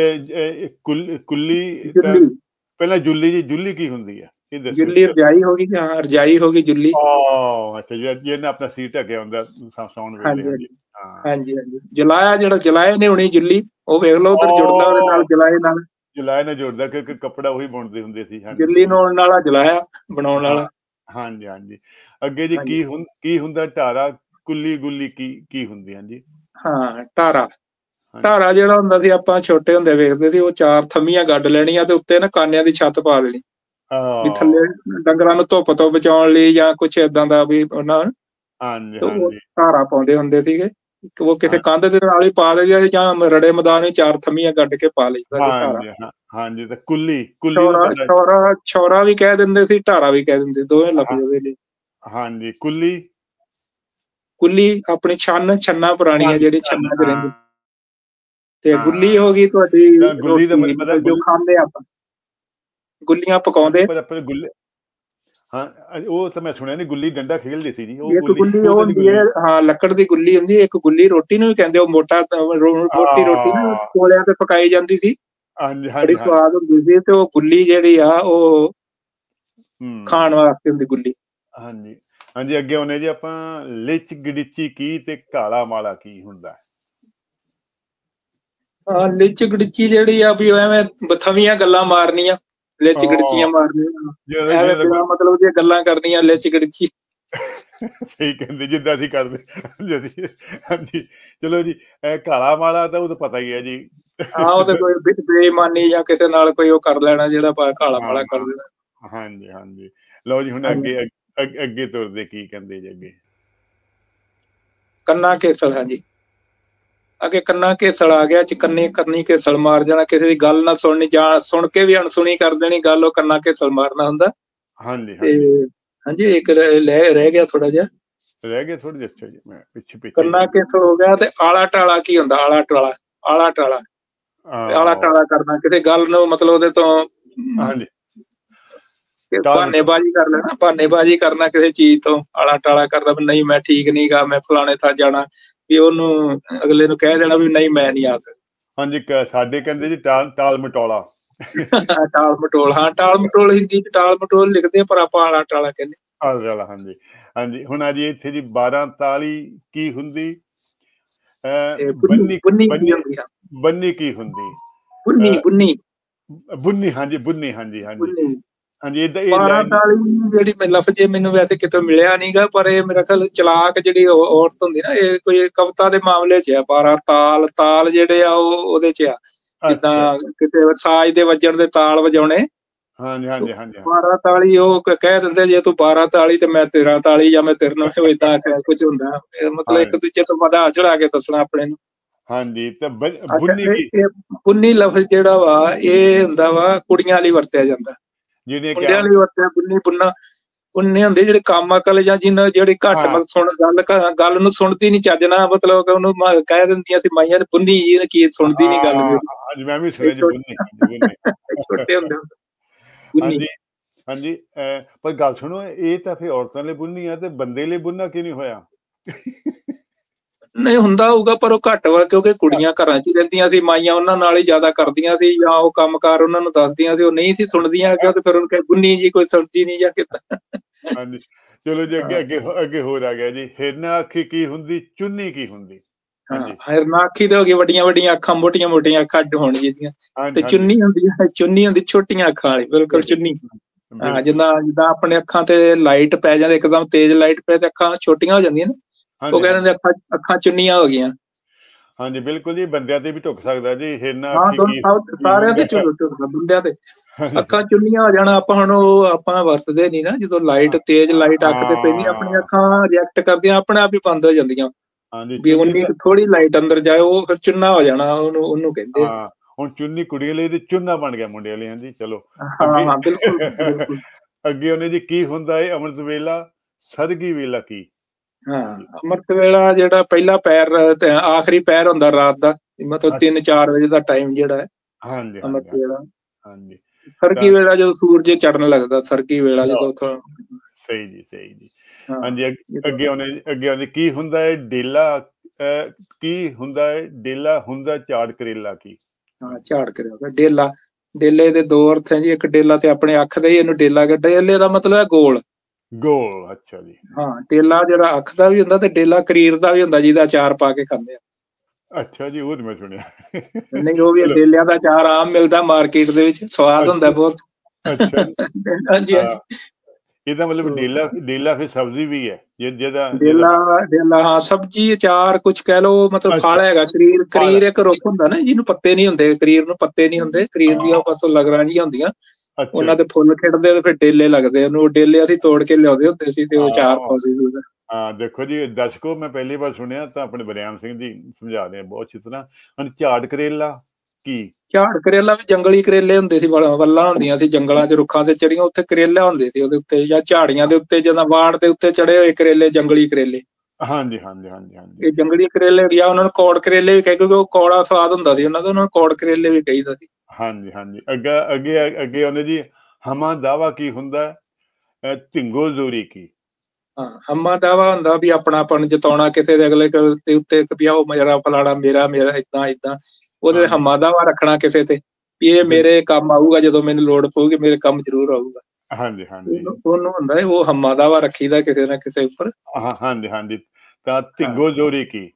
ਕੁੱਲੀ ਤਾਂ ਜੁੱਲੀ, ਪਹਿਲਾਂ ਜੁੱਲੀ ਜੀ, ਜੁੱਲੀ ਕੀ ਹੁੰਦੀ ਹੈ ਇਹ ਦੱਸੋ ਜੁੱਲੀ ਜੀ? ਰਜਾਈ ਹੋ ਗਈ, ਹਾਂ ਰਜਾਈ ਹੋ ਗਈ ਜੁੱਲੀ। ਓ ਅੱਛਾ ਜੀ, ਜਿਹਨੇ ਆਪਣਾ ਸੀਟ ਢੱਕਿਆ ਹੁੰਦਾ ਸੌਣ ਵੇਲੇ। ਹਾਂਜੀ ਹਾਂਜੀ ਹਾਂਜੀ ਹਾਂ ਹਾਂਜੀ ਹਾਂਜੀ ਜਲਾਇਆ, ਜਿਹੜਾ ਜਲਾਏ ਨੇ ਹੋਣੀ ਜੁੱਲੀ, ਉਹ ਵੇਖ ਲਓ ਉਧਰ ਜੁੜਦਾ ਉਹਦੇ ਨਾਲ ਉਹ ਜਲਾਏ ਨਾਲ। ਜਲਾਏ ਨਾਲ ਜੁੜਦਾ ਕਿਉਂਕਿ ਕੱਪੜਾ ਉਹੀ ਬੁਣਦੇ ਹੁੰਦੇ ਸੀ। ਹਾਂਜੀ ਜੁੱਲੀ ਲਾਉਣ ਵਾਲਾ ਜਲਾਇਆ ਬਣਾਉਣ ਹਾਂ ਵਾਲਾ। ਹਾਂਜੀ ਹਾਂਜੀ ਅੱਗੇ ਜੀ ਹਾਂਜੀ ਕੀ ਹੁੰ ਕੀ ਹੁੰਦਾ ਢਾਰਾ, ਕੁੱਲੀ ਗੁੱਲੀ ਕੀ ਕੀ ਹੁੰਦੀ? ਹਾਂਜੀ ਹਾਂ ਢਾਰਾ, ਹਾਂਜੀ ਢਾਰਾ ਜਿਹੜਾ ਹੁੰਦਾ ਸੀ ਆਪਾਂ ਛੋਟੇ ਹੁੰਦੇ ਵੇਖਦੇ ਸੀ, ਉਹ ਚਾਰ ਥੰਮੀਆਂ ਗੱਡ ਲੈਣੀਆਂ ਤੇ ਉੱਤੇ ਨਾ ਕਾਨਿਆਂ ਦੀ ਛੱਤ ਪਾ ਦੇਣੀ, ਵੀ ਹਾਂ ਥੱਲੇ ਡੰਗਰਾਂ ਨੂੰ ਧੁੱਪ ਤੋਂ ਬਚਾਉਣ ਲਈ ਜਾਂ ਕੁਛ ਏਦਾਂ ਦਾ ਵੀ ਉਹਨਾਂ ਹਾਂਜੀ ਉਹ ਹਾਂਜੀ ਧਾਰਾ ਪਾਉਂਦੇ ਹੁੰਦੇ ਸੀਗੇ। ਉਹ ਕਿਸੇ ਹਾਂ ਕੰਧ ਦੇ ਨਾਲ ਹੀ ਪਾ ਦਿੰਦੇ ਸੀ, ਜਾਂ ਰੜੇ ਮੈਦਾਨ ਵਿੱਚ ਚਾਰ ਥੰਮੀਆਂ ਗੱਡ ਕੇ ਪਾ ਲਈਦਾ ਸੀ ਢਾਰਾ। ਹਾਂਜੀ ਹਾਂ ਹਾਂਜੀ ਤੇ ਕੁੱਲੀ ਕੁੱਲੀ ਦਾ ਛੌਰਾ ਤੁਹਾਡਾ ਛੌਰਾ ਛੌਰਾ ਵੀ ਕਹਿ ਦਿੰਦੇ ਸੀ, ਢਾਰਾ ਵੀ ਕਹਿ ਦਿੰਦੇ, ਦੋਵੇਂ ਲਫ਼ਜ਼ ਉਹਦੇ ਲਈ। ਹਾਂਜੀ ਕੁੱਲੀ ਕੁੱਲੀ ਆਪਣੀ ਛੰਨ, ਛੰਨਾ ਪੁਰਾਣੀਆਂ ਜਿਹੜੀ ਛੰਨ ਛੰਨਾਂ 'ਚ ਹਾਂ ਰਹਿੰਦੀ। ਤੇ ਗੁੱਲੀ ਹੋ ਹਾਂ ਗਈ ਤੁਹਾਡੀ ਤਾਂ ਗੁੱਲੀ ਦਾ ਰੋਟੀ, ਮੈਨੂੰ ਪਤਾ ਮਤਲਬ ਜੋ ਗੁੱਲੀ ਖਾਂਦੇ ਆਪਾਂ ਗੁੱਲੀਆਂ ਹਾਂਜੀ ਪਕਾਉਂਦੇ। ਪਰ ਆਪਣੇ ਗੁੱਲੇ ਹਾਂ ਉਹ ਤਾਂ ਮੈਂ ਸੁਣਿਆ ਨੀ, ਗੁੱਲੀ ਡੰਡਾ ਖੇਲਦੇ ਸੀ ਜੀ, ਉਹ ਇੱਕ ਗੁੱਲੀ ਗੁੱਲੀ ਉਹ ਉਹ ਤਾਂ ਨੀ ਹੁੰਦੀ ਹੈ, ਗੁੱਲੀ। ਹਾਂ ਲੱਕੜ ਦੀ ਗੁੱਲੀ ਹੁੰਦੀ, ਇੱਕ ਗੁੱਲੀ ਰੋਟੀ ਨੂੰ ਵੀ ਕਹਿੰਦੇ, ਉਹ ਮੋਟਾ ਮੋਟੀ ਰੋਟੀ ਨਾ ਹਾਂ ਕੋਲਿਆਂ ਤੇ ਪਕਾਈ ਜਾਂਦੀ ਸੀ, ਹਾਂਜੀ ਬੜੀ ਹਾਂਜੀ ਹਾਂਜੀ ਸਵਾਦ ਹੁੰਦੀ ਸੀ। ਤੇ ਉਹ ਗੁੱਲੀ ਜਿਹੜੀ ਆ ਉਹ ਹੂੰ ਖਾਣ ਵਾਸਤੇ ਹੁੰਦੀ ਗੁੱਲੀ। ਹਾਂਜੀ ਹਾਂਜੀ ਅੱਗੇ ਆਉਂਦੇ ਜੀ ਆਪਾਂ, ਲਿਚ ਗੜੀਚੀ ਕੀ ਤੇ ਕਾਲਾ ਮਾਲਾ ਕੀ ਹੁੰਦਾ? ਹਾਂ ਲਿਚ ਗੜੀਚੀ ਜਿਹੜੀ ਆ ਵੀ ਐਵੇਂ ਬਥਵੀਆਂ ਗੱਲਾਂ ਮਾਰਨੀਆਂ, ਲਿਚ ਗੜਚੀਆਂ ਉਹ ਮਾਰਨੀਆਂ, ਜਿਹੜਾ ਐਵੇਂ ਜਿਹੜਾ ਬਿਨਾਂ ਮਤਲਬ ਦੀਆਂ ਗੱਲਾਂ ਕਰਨੀਆਂ, ਲਿਚ ਗੜਚੀ। ਸਹੀ ਕਹਿੰਦੇ, ਜਿੱਦਾਂ ਅਸੀਂ ਕਰਦੇ ਅਸੀਂ ਹਾਂਜੀ ਚਲੋ ਜੀ। ਇਹ ਕਾਲਾ ਮਾਲਾ ਤਾਂ ਉਹ ਤਾਂ ਪਤਾ ਹੀ ਹੈ ਜੀ। ਹਾਂ ਉਹ ਤੇ ਕੋਈ ਬੇਈਮਾਨੀ ਜਾਂ ਕਿਸੇ ਨਾਲ ਕੋਈ ਉਹ ਕਰ ਲੈਣਾ, ਜਿਹੜਾ ਕਾਲਾ ਹਾਂ ਮਾਲਾ ਕਰ ਹਾਂ ਦੇਣਾ। ਹਾਂਜੀ ਹਾਂਜੀ ਲਓ ਜੀ ਹੁਣ ਹਾਂਜੀ ਅੱਗੇ ਅੱਗੇ ਅੱਗੇ ਤੁਰਦੇ ਕੀ ਕਹਿੰਦੇ ਜੀ ਅੱਗੇ? ਕੰਨਾ ਕੇਸਲ, ਹਾਂਜੀ ਅੱਗੇ ਕੰਨਾ ਘੇਸਲ ਆ ਗਿਆ, ਕੰਨੀ ਕੰਨੀ ਘੇਸਲ ਮਾਰ ਜਾਣਾ, ਕਿਸੇ ਦੀ ਗੱਲ ਨਾ ਸੁਣਨੀ, ਜਾਂ ਸੁਣ ਕੇ ਵੀ ਅਣਸੁਣੀ ਕਰ ਦੇਣੀ ਗੱਲ, ਉਹ ਕੰਨਾ ਘੇਸਲ ਮਾਰਨਾ ਹੁੰਦਾ। ਹਾਂਜੀ ਤੇ ਹਾਂਜੀ ਹਾਂਜੀ ਇੱਕ ਲੈ ਰਹਿ ਗਿਆ ਥੋੜਾ ਜਿਹਾ, ਰਹਿ ਗਏ ਥੋੜੇ ਜਿਹੇ ਜੀ, ਮੈਂ ਪਿੱਛੇ ਪਿੱਛੇ ਕੰਨਾ ਜੀ। ਘੇਸਲ ਹੋ ਗਿਆ। ਤੇ ਆਲਾ ਟਾਲਾ ਕੀ ਹੁੰਦਾ? ਆਲਾ ਟਾਲਾ, ਆਲਾ ਟਾਲਾ ਆਲਾ ਆਹ ਟਾਲਾ ਕਰਨਾ ਕਿਸੇ ਗੱਲ ਨੂੰ, ਮਤਲਬ ਉਹਦੇ ਤੋਂ ਹਾਂਜੀ ਟਾਲ ਬਹਾਨੇਬਾਜ਼ੀ ਕਰ ਲੈਣਾ, ਬਹਾਨੇਬਾਜ਼ੀ ਕਰਨਾ ਕਿਸੇ ਚੀਜ਼ ਤੋਂ, ਆਲਾ ਟਾਲਾ ਕਰਨਾ ਵੀ ਨਹੀਂ ਮੈਂ ਠੀਕ ਨੀ ਗਾ, ਮੈਂ ਫਲਾਣੇ ਥਾਂ ਜਾਣਾ, ਵੀ ਉਹਨੂੰ ਅਗਲੇ ਨੂੰ ਕਹਿ ਦੇਣਾ ਵੀ ਨਹੀਂ ਮੈਂ ਨਹੀਂ ਆ ਸਕਦਾ। ਹਾਂਜੀ ਸਾਡੇ ਕਹਿੰਦੇ ਜੀ ਟਾਲ ਟਾਲ ਮਟੋਲਾ। ਟਾਲ ਮਟੋਲ, ਹਾਂ ਟਾਲ ਮਟੋਲ ਹਿੰਦੀ ਚ ਟਾਲ ਮਟੋਲ ਲਿਖਦੇ ਆ, ਪਰ ਆਪਾਂ ਆਲਾ ਟਾਲਾ ਕਹਿੰਦੇ। ਆਲਾ ਹਾਂਜੀ ਹਾਂਜੀ ਹੁਣ ਆ ਜੀ ਇੱਥੇ ਜੀ ਬਾਰਾਂ ਤਾਲੀ ਕੀ ਹੁੰਦੀ? ਅਹ ਤੇ ਬੁੰਨੀ ਬੰਨੀ ਬੁੰਨੀ ਕੀ ਬੰਨੀ ਹੁੰਦੀ ਆ? ਬੰਨੀ ਕੀ ਹੁੰਦੀ? ਬੁੰਨੀ ਅਹ ਬੁੰਨੀ ਬੁੰਨੀ ਹਾਂਜੀ ਬੁੰਨੀ ਹਾਂਜੀ ਹਾਂਜੀ ਬੁੰਨੀ ਹਾਂਜੀ ਏਦਾਂ ਇਹ ਬਾਰਾਂ ਲਾਈਨ ਤਾਲੀ ਜਿਹੜੀ ਲਫ਼ਜ਼ ਮੈਨੂੰ ਵੈਸੇ ਕਿਤੋਂ ਮਿਲਿਆ ਨੀ ਗਾ, ਪਰ ਇਹ ਮੇਰਾ ਖਿਆਲ ਚਲਾਕ ਜਿਹੜੀ ਔਰਤ ਹੁੰਦੀ ਨਾ, ਇਹ ਕੋਈ ਕਵਿਤਾ ਦੇ ਮਾਮਲੇ ਚ ਆ। ਬਾਰਾਂ ਤਾਲ ਤਾਲ ਜਿਹੜੇ ਆ ਉਹ ਉਹਦੇ ਚ ਆ, ਅੱਛਾ ਜਿੱਦਾਂ ਕਿਤੇ ਸਾਜ਼ ਦੇ ਵੱਜਣ ਦੇ ਤਾਲ ਵਜਾਉਣੇ। ਹਾਂਜੀ ਹਾਂਜੀ ਹਾਂਜੀ ਹਾਂ ਬਾਰਾਂ ਤਾਲੀ ਉਹ ਕਹਿ ਦਿੰਦੇ, ਜੇ ਤੂੰ ਬਾਰਾਂ ਤਾਲੀ ਤੇ ਮੈਂ ਤੇਰਾਂ ਤਾਲੀ, ਜਾਂ ਮੈਂ ਤੇਰੇ ਨਾਲ ਏਦਾਂ ਕੁਝ ਹੁੰਦਾ, ਮਤਲਬ ਇੱਕ ਦੂਜੇ ਤੋਂ ਵਧਾ ਚੜਾ ਕੇ ਦੱਸਣਾ ਆਪਣੇ ਨੂੰ। ਹਾਂਜੀ ਤੇ ਅੱਛਾ ਬੁੰਨੀ ਕੀ? ਇਹ ਬੁੰਨੀ ਲਫ਼ਜ਼ ਜਿਹੜਾ ਵਾ, ਇਹ ਹੁੰਦਾ ਵਾ ਕੁੜੀਆਂ ਲਈ ਵਰਤਿਆ ਜਾਂਦਾ, ਜਿਹਨੇ ਕਿਹਾ ਮੁੰਡਿਆਂ ਲਈ ਵਰਤਿਆ ਬੁੰਨੀ ਬੁੰਨਾ। ਉਨੇ ਹੁੰਦੇ ਜਿਹੜੇ ਕੰਮ ਅਕਲ ਜਾਂ ਜਿਨ੍ਹਾਂ ਜਿਹੜੀ ਘੱਟ ਹਾਂ ਮਤਲਬ ਸੁਣ ਗੱਲ ਗੱਲ ਨੂੰ ਸੁਣਦੀ ਨਹੀਂ ਚੱਜ ਨਾਲ, ਮਤਲਬ ਕਿ ਉਹਨੂੰ ਮ- ਕਹਿ ਦਿੰਦੀਆਂ ਸੀ ਮਾਈਆਂ ਨੇ ਬੁੰਨੀ ਜੀ ਨੇ, ਕੀ ਸੁਣਦੀ ਨਹੀਂ ਗੱਲ ਹਾਂ ਮੇਰੀ। ਅੱਜ ਮੈਂ ਵੀ ਇਹ ਸੁਣਿਆ ਜੀ ਛੋ- ਬੁੰਨੇ, ਹਾਂਜੀ ਬੁੰਨੇ। ਛੋਟੇ ਹੁੰਦੇ ਹੁੰਦੇ ਬੁੰਨੀ। ਹਾਂਜੀ ਹਾਂਜੀ ਅਹ, ਪਰ ਗੱਲ ਸੁਣੋ, ਇਹ ਤਾਂ ਫਿਰ ਔਰਤਾਂ ਲਈ ਬੁੰਨੀ ਆ, ਤੇ ਬੰਦੇ ਲਈ ਬੁੰਨਾ ਕਿਉਂ ਨਹੀਂ ਹੋਇਆ? ਨਹੀਂ ਹੁੰਦਾ ਹੋਊਗਾ ਪਰ ਉਹ ਘੱਟ ਵਾ, ਕਿਉਂਕਿ ਕੁੜੀਆਂ ਘਰਾਂ 'ਚ ਹੀ ਰਹਿੰਦੀਆਂ ਸੀ, ਮਾਈਆਂ ਉਹਨਾਂ ਨਾਲ ਹੀ ਜ਼ਿਆਦਾ ਕਰਦੀਆਂ ਸੀ, ਜਾਂ ਉਹ ਕੰਮਕਾਰ ਉਹਨਾਂ ਨੂੰ ਦੱਸਦੀਆਂ ਸੀ, ਉਹ ਨਹੀਂ ਸੀ ਸੁਣਦੀਆਂ ਅੱਗੇ, ਤੇ ਫਿਰ ਉਹਨੂੰ ਕਹੇ ਬੁੰਨੀ ਜੀ, ਕੋਈ ਸੁਣਦੀ ਨਹੀਂ ਜਾਂ ਕਿੱਦਾਂ। ਹਾਂਜੀ ਚਲੋ ਜੀ, ਅੱਗੇ ਹਾਂ ਅੱਗੇ ਹੋ- ਅੱਗੇ ਹੋਰ ਆ ਗਿਆ ਜੀ, ਹਿਰਨਾ ਅੱਖੀ ਕੀ ਹੁੰਦੀ, ਚੁੰਨੀ ਕੀ ਹੁੰਦੀ? ਹਾਂ, ਹਾਂਜੀ ਹਿਰਨਾਖੀ ਤੇ ਹੋ ਗਈ ਵੱਡੀਆਂ ਵੱਡੀਆਂ ਅੱਖਾਂ, ਮੋਟੀਆਂ ਮੋਟੀਆਂ ਅੱਖਾਂ ਅੱਡ ਹੋਣ ਜਿਹਦੀਆਂ, ਹਾਂਜੀ ਤੇ ਹਾਂਜੀ ਚੁੰਨੀ ਹੁੰਦੀ ਹੈ, ਚੁੰਨੀ ਹੁੰਦੀ ਛੋਟੀਆਂ ਅੱਖਾਂ ਵਾਲੀ, ਬਿਲਕੁਲ ਚੁੰਨੀ। ਹਾਂ, ਬਿਲਕੁਲ ਜਿੱਦਾਂ ਜਿੱਦਾਂ ਆਪਣੇ ਅੱਖਾਂ ਤੇ ਲਾਈਟ ਪੈ ਜਾਂਦੀ, ਇੱਕਦਮ ਤੇਜ਼ ਲਾਈਟ ਪੈ ਤੇ ਅੱਖਾਂ ਛੋਟੀਆਂ ਹੋ ਜਾਂਦੀਆਂ ਨੇ, ਉਹ ਹਾਂਜੀ ਕਹਿੰਦੇ ਹਾਂਜੀ ਨੇ ਅੱਖਾਂ ਅੱਖਾਂ ਚੁੰਨੀਆਂ ਹੋ ਗਈਆਂ। ਹਾਂਜੀ ਬਿਲਕੁਲ ਜੀ, ਬੰਦਿਆਂ ਤੇ ਵੀ ਢੁੱਕ ਸਕਦਾ ਜੀ, ਹਿਰਨਾ ਹਾਂ, ਅੱਖੀ ਦੋਨੋਂ ਕੀ ਸਭ ਕੀ ਸਾਰਿਆਂ ਤੇ ਹੁੰਦਾ? ਝੁਕ ਝੁਕਦਾ, ਬੰਦਿਆਂ ਤੇ ਹਾਂਜੀ ਅੱਖਾਂ ਚੁੰਨੀਆਂ ਹੋ ਜਾਣਾ। ਆਪਾਂ ਹੁਣ ਉਹ ਆਪਾਂ ਵਰਤਦੇ ਨਹੀਂ ਨਾ, ਜਦੋਂ ਲਾਈਟ ਤੇਜ਼ ਲਾਈਟ ਅੱਖ ਤੇ ਪੈਂਦੀ, ਆਪਣੀਆਂ ਹਾਂ ਅੱਖਾਂ ਰਿਐਕਟ ਕਰਦੀਆਂ, ਆਪਣੇ ਆਪ ਹੀ ਬੰਦ ਹੋ ਜਾਂਦੀਆਂ। ਹਾਂਜੀ ਵੀ ਚੁੰਨੀ ਉਨੀ ਤਾਂ ਥੋੜੀ ਲਾਈਟ ਅੰਦਰ ਜਾਏ, ਉਹ ਫਿਰ ਚੁੰਨਾ ਹੋ ਜਾਣਾ, ਉਹਨੂੰ ਉਹਨੂੰ ਕਹਿੰਦੇ ਆ। ਹਾਂ, ਹੁਣ ਚੁੰਨੀ ਕੁੜੀਆਂ ਲਈ ਤੇ ਚੁੰਨਾ ਬਣ ਗਿਆ ਮੁੰਡਿਆਂ ਲਈ। ਹਾਂਜੀ ਚਲੋ ਹਾਂ ਅੱਗੇ। ਹਾਂ, ਬਿਲਕੁਲ ਬਿਲਕੁਲ। ਅੱਗੇ ਉਹਨੇ ਜੀ, ਕੀ ਹੁੰਦਾ ਹੈ ਅੰਮ੍ਰਿਤ ਵੇਲਾ, ਸਦਗੀ ਵੇਲਾ ਕੀ? ਹਾਂ, ਹਾਂਜੀ ਅੰਮ੍ਰਿਤ ਵੇਲਾ ਜਿਹੜਾ ਪਹਿਲਾ ਪੈਰ ਤੇ ਆਖਰੀ ਪੈਰ ਹੁੰਦਾ ਰਾਤ ਦਾ, ਮਤਲਬ ਅੱਛ- ਤਿੰਨ ਚਾਰ ਵਜੇ ਦਾ ਟਾਈਮ ਜਿਹੜਾ ਹੈ ਹਾਂਜੀ ਅੰਮ੍ਰਿਤ ਹਾਂਜੀ ਹਾਂਜੀ ਵੇਲਾ। ਹਾਂਜੀ ਸਰਗੀ ਤਾਂ ਵੇਲਾ ਜਦੋਂ ਸੂਰਜ ਚੜ੍ਹਨ ਲੱਗਦਾ, ਸਰਗੀ ਵੇਲਾ ਲਓ, ਜਦੋਂ ਥੋੜਾ। ਸਹੀ ਜੀ ਸਹੀ ਜੀ। ਹਾਂ, ਹਾਂਜੀ ਅੱਗ- ਜਦੋਂ ਅੱਗੇ ਉਹਨੇ ਅੱਗੇ ਉਹਨੇ ਕੀ ਹੁੰਦਾ ਹੈ ਡੇਲਾ, ਅਹ, ਕੀ ਹੁੰਦਾ ਹੈ ਡੇਲਾ, ਹੁੰਦਾ ਝਾੜ ਕਰੇਲਾ ਕੀ? ਹਾਂ, ਹਾਂਜੀ ਝਾੜ ਕਰਿਆ ਡੇਲਾ। ਡੇਲੇ ਦੇ ਦੋ ਅਰਥ ਹੈ ਜੀ, ਇੱਕ ਡੇਲਾ ਤੇ ਆਪਣੇ ਅੱਖ ਦਾ ਹੀ, ਇਹਨੂੰ ਡੇਲਾ ਕਹਿੰਦੇ। ਡੇਲੇ ਦਾ ਮਤਲਬ ਹੈ ਗੋਲ। ਗੋਲ, ਅੱਛਾ ਜੀ। ਹਾਂ, ਡੇਲਾ ਜਿਹੜਾ ਅੱਖ ਦਾ ਵੀ ਹੁੰਦਾ, ਤੇ ਡੇਲਾ ਕਰੀਰ ਦਾ ਵੀ ਹੁੰਦਾ, ਜਿਹਦਾ ਅਚਾਰ ਪਾ ਕੇ ਖਾਂਦੇ ਆ। ਅੱਛਾ ਜੀ, ਉਹ ਤਾਂ ਮੈਂ ਸੁਣਿਆ। ਨਹੀਂ, ਉਹ ਵੀ ਚਲੋ ਡੇਲਿਆਂ ਦਾ ਅਚਾਰ ਆਮ ਮਿਲਦਾ ਮਾਰਕੀਟ ਦੇ ਵਿੱਚ, ਸਵਾਦ ਹੁੰਦਾ ਅੱਛਾ ਬਹੁਤ। ਅੱਛਾ ਜੀ। ਹਾਂਜੀ ਹਾਂ, ਹਾਂਜੀ। ਇਹਦਾ ਮਤਲਬ ਤੋ ਡੇਲਾ, ਡੇਲਾ ਫਿਰ ਸਬਜ਼ੀ ਵੀ ਹੈ, ਜਿ- ਜਿਹਦਾ ਜਿਹਦਾ ਡੇਲਾ ਡੇਲਾ ਹਾਂ, ਸਬਜ਼ੀ ਅਚਾਰ ਕੁਛ ਕਹਿ ਲਓ, ਮਤਲਬ ਅੱਛਾ ਫਲ ਹੈਗਾ। ਕਰੀਰ ਫਲ ਕਰੀਰ ਇੱਕ ਰੁੱਖ ਹੁੰਦਾ ਨਾ, ਜਿਹਨੂੰ ਪੱਤੇ ਨਹੀਂ ਹੁੰਦੇ, ਕਰੀਰ ਨੂੰ ਪੱਤੇ ਨਹੀਂ ਹੁੰਦੇ, ਕਰੀਰ ਦੀਆਂ ਪਾਸੋਂ ਲਗਰਾਂ ਜਿਹੀਆਂ ਹੁੰਦੀਆਂ, ਅੱਛਾ ਉਹਨਾਂ ਜੀ। ਦੇ ਫੁੱਲ ਖਿੜਦੇ ਤੇ ਫਿਰ ਡੇਲੇ ਲੱਗਦੇ, ਉਹਨੂੰ ਡੇਲੇ ਅਸੀਂ ਤੋੜ ਕੇ ਲਿਆਉਂਦੇ ਹੁੰਦੇ ਸੀ, ਤੇ ਉਹ ਅਚਾਰ ਹਾਂ ਪਾਉਂਦੇ ਸੀ ਉਹਦਾ। ਹਾਂ, ਦੇਖੋ ਜੀ ਦਰਸ਼ਕੋ, ਮੈਂ ਪਹਿਲੀ ਵਾਰ ਸੁਣਿਆ, ਤਾਂ ਆਪਣੇ ਬਰਿਆਮ ਸਿੰਘ ਜੀ ਸਮਝਾ ਰਹੇ ਬਹੁਤ ਅੱਛੀ ਤਰ੍ਹਾਂ। ਹੁਣ ਝਾੜ ਕਰੇਲਾ ਕੀ? ਝਾੜ ਕਰੇਲਾ ਵੀ ਜੰਗਲੀ ਕਰੇਲੇ ਹੁੰਦੇ ਸੀ, ਵੱਲ- ਵੱਲਾਂ ਹੁੰਦੀਆਂ ਸੀ ਜੰਗਲਾਂ 'ਚ, ਰੁੱਖਾਂ ਤੇ ਚੜੀਆਂ, ਉੱਥੇ ਕਰੇਲਾ ਹੁੰਦੇ ਸੀ ਉਹਦੇ ਉੱਤੇ, ਜਾਂ ਝਾੜੀਆਂ ਦੇ ਉੱਤੇ, ਜਦੋਂ ਵਾੜ ਦੇ ਉੱਤੇ ਚੜੇ ਹੋਏ ਕਰੇਲੇ, ਜੰਗਲੀ ਕਰੇਲੇ। ਹਾਂਜੀ ਹਾਂਜੀ ਹਾਂਜੀ ਹਾਂਜੀ ਇਹ ਜੰਗਲੀ ਕਰੇਲੇ ਗਿਆ, ਉਹਨਾਂ ਨੂੰ ਕੌੜ ਕਰੇਲੇ ਵੀ ਕਹੇ, ਕਿਉਂਕਿ ਉਹ ਕੌੜਾ ਸਵਾਦ ਹੁੰਦਾ ਸੀ ਉਹਨਾਂ ਦਾ, ਉਹਨਾਂ ਨੂੰ ਕੌੜ ਕਰੇਲੇ ਵੀ ਕਹੀਦਾ ਸੀ। ਹਾਂਜੀ ਹਾਂਜੀ ਅੱਗੇ ਅੱਗੇ ਅੱਗੇ ਉਹਨੇ ਜੀ, ਹਮਾ ਦਾਵਾ ਕੀ ਹੁੰਦਾ? ਅਹ, ਢਿੰਗੋ ਜ਼ੋਰੀ ਕੀ? ਹਾਂ, ਹਮਾ ਦਾਵਾ ਹੁੰਦਾ ਵੀ ਆਪਣਾਪਣ ਜਤਾਉਣਾ ਕਿਸੇ ਦੇ ਅਗਲੇ ਦੇ ਉੱਤੇ, ਵੀ ਆਓ ਮੇਰਾ ਫਲਾਣਾ, ਮੇਰਾ ਮੇਰਾ ਏਦਾਂ ਏਦਾਂ, ਉਹਦੇ ਹਾਂਜੀ ਹਮਾ ਦਾਵਾ ਰੱਖਣਾ ਕਿਸੇ ਤੇ, ਵੀ ਇਹ ਬਿਲ ਮੇਰੇ ਕੰਮ ਆਊਗਾ, ਜਦੋਂ ਮੈਨੂੰ ਲੋੜ ਪਊਗੀ, ਮੇਰੇ ਕੰਮ ਜ਼ਰੂਰ ਆਊਗਾ। ਹਾਂਜੀ ਹਾਂਜੀ ਉਹਨੂੰ ਉਹਨੂੰ ਹੁੰਦਾ ਹੈ, ਉਹ ਹਮਾ ਦਾਵਾ ਰੱਖੀਦਾ ਕਿਸੇ ਨਾ ਕਿਸੇ ਉੱਪਰ। ਹਾਂ ਹਾਂਜੀ ਹਾਂਜੀ ਤਾਂ ਹਾਂ, ਢਿੰਗੋ ਜ਼ੋਰੀ ਕੀ?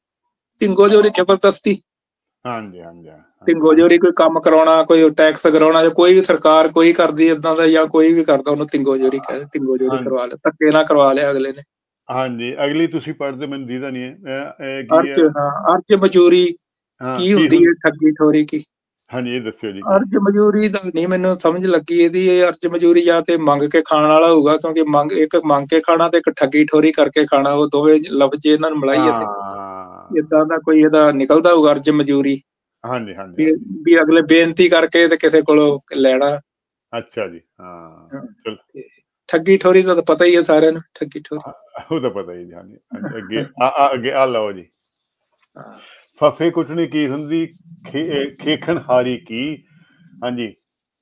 ਢਿੰਗੋ ਜ਼ੋਰੀ ਜ਼ਬਰਦਸਤੀ। ਹਾਂਜੀ ਹਾਂਜੀ ਹਾਂਜੀ ਢਿੰਗੋ ਹਾਂਜੀ ਜ਼ੋਰੀ ਕੋਈ ਕੰਮ ਕਰਾਉਣਾ, ਕੋਈ ਟੈਕਸ ਕਰਾਉਣਾ, ਜਾਂ ਕੋਈ ਵੀ ਸਰਕਾਰ ਕੋਈ ਕਰਦੀ ਏਦਾਂ ਦਾ, ਜਾਂ ਕੋਈ ਵੀ ਕਰਦਾ, ਉਹਨੂੰ ਢਿੰਗੋ ਜ਼ੋਰੀ ਕਹਿੰਦੇ। ਢਿੰਗੋ ਜ਼ੋਰੀ ਹਾਂਜੀ ਕਰਵਾ ਲਿਆ, ਧੱਕੇ ਨਾਲ ਕਰਵਾ ਲਿਆ ਅਗਲੇ ਨੇ। ਹਾਂਜੀ, ਅਗਲੀ ਤੁਸੀਂ ਪੜ੍ਹਦੇ, ਮੈਨੂੰ ਦੀਦਾ ਨਹੀਂ ਹੈ। ਅਹ, ਇਹ ਕੀ ਅਰਜ ਹੈ? ਹਾਂ, ਅਰਜ ਮਜ਼ੂਰੀ ਹਾਂ ਕੀ ਕੀ ਹੁੰਦੀ ਹੁੰ ਹੈ, ਠੱਗੀ ਠੋਰੀ ਕੀ? ਹਾਂਜੀ, ਇਹ ਦੱਸਿਓ ਜੀ ਕੀ? ਅਰਜ ਮਜ਼ਦੂਰੀ ਦਾ ਨਹੀਂ ਮੈਨੂੰ ਸਮਝ ਲੱਗੀ ਇਹਦੀ। ਇਹ ਅਰਜ ਮਜ਼ਦੂਰੀ ਜਾਂ ਤੇ ਮੰਗ ਕੇ ਖਾਣ ਵਾਲਾ ਹੋਊਗਾ, ਕਿਉਂਕਿ ਮੰਗ ਇੱਕ ਮੰਗ ਕੇ ਖਾਣਾ ਤੇ ਇੱਕ ਠੱਗੀ ਠੋਰੀ ਕਰਕੇ ਖਾਣਾ, ਉਹ ਦੋਵੇਂ ਲਫ਼ਜ਼ ਇਹਨਾਂ ਨੂੰ ਮਿਲਾਈਏ ਤੇ ਹਾਂ ਏਦਾਂ ਦਾ ਕੋਈ ਇਹਦਾ ਨਿਕਲਦਾ ਹੋਊਗਾ, ਅਰਜ ਮਜ਼ਦੂਰੀ। ਹਾਂਜੀ ਹਾਂਜੀ ਵੀ ਹਾਂਜੀ ਵੀ ਅਗਲੇ ਬੇਨਤੀ ਕਰਕੇ ਤੇ ਕਿਸੇ ਕੋਲੋਂ ਲੈਣਾ। ਅੱਛਾ ਜੀ, ਹਾਂ ਹਾਂ, ਚਲੋ। ਤੇ ਠੱਗੀ ਠੋਰੀ ਦਾ ਤਾਂ ਪਤਾ ਹੀ ਹੈ ਸਾਰਿਆਂ ਨੂੰ, ਠੱਗੀ ਠੋਰੀ। ਹਾਂ, ਉਹ ਤਾਂ ਪਤਾ ਹੀ ਜੀ। ਹਾਂਜੀ ਹਾਂਜੀ ਅੱਗੇ ਆ ਆ ਅੱਗੇ ਆ ਲਓ ਜੀ। ਹਾਂ, ਫੱਫੇ ਕੁੱਟਣੀ ਕੀ ਹੁੰਦੀ? ਖੇ ਖੇਖਣ ਹਾਰੀ ਕੀ? ਹਾਂਜੀ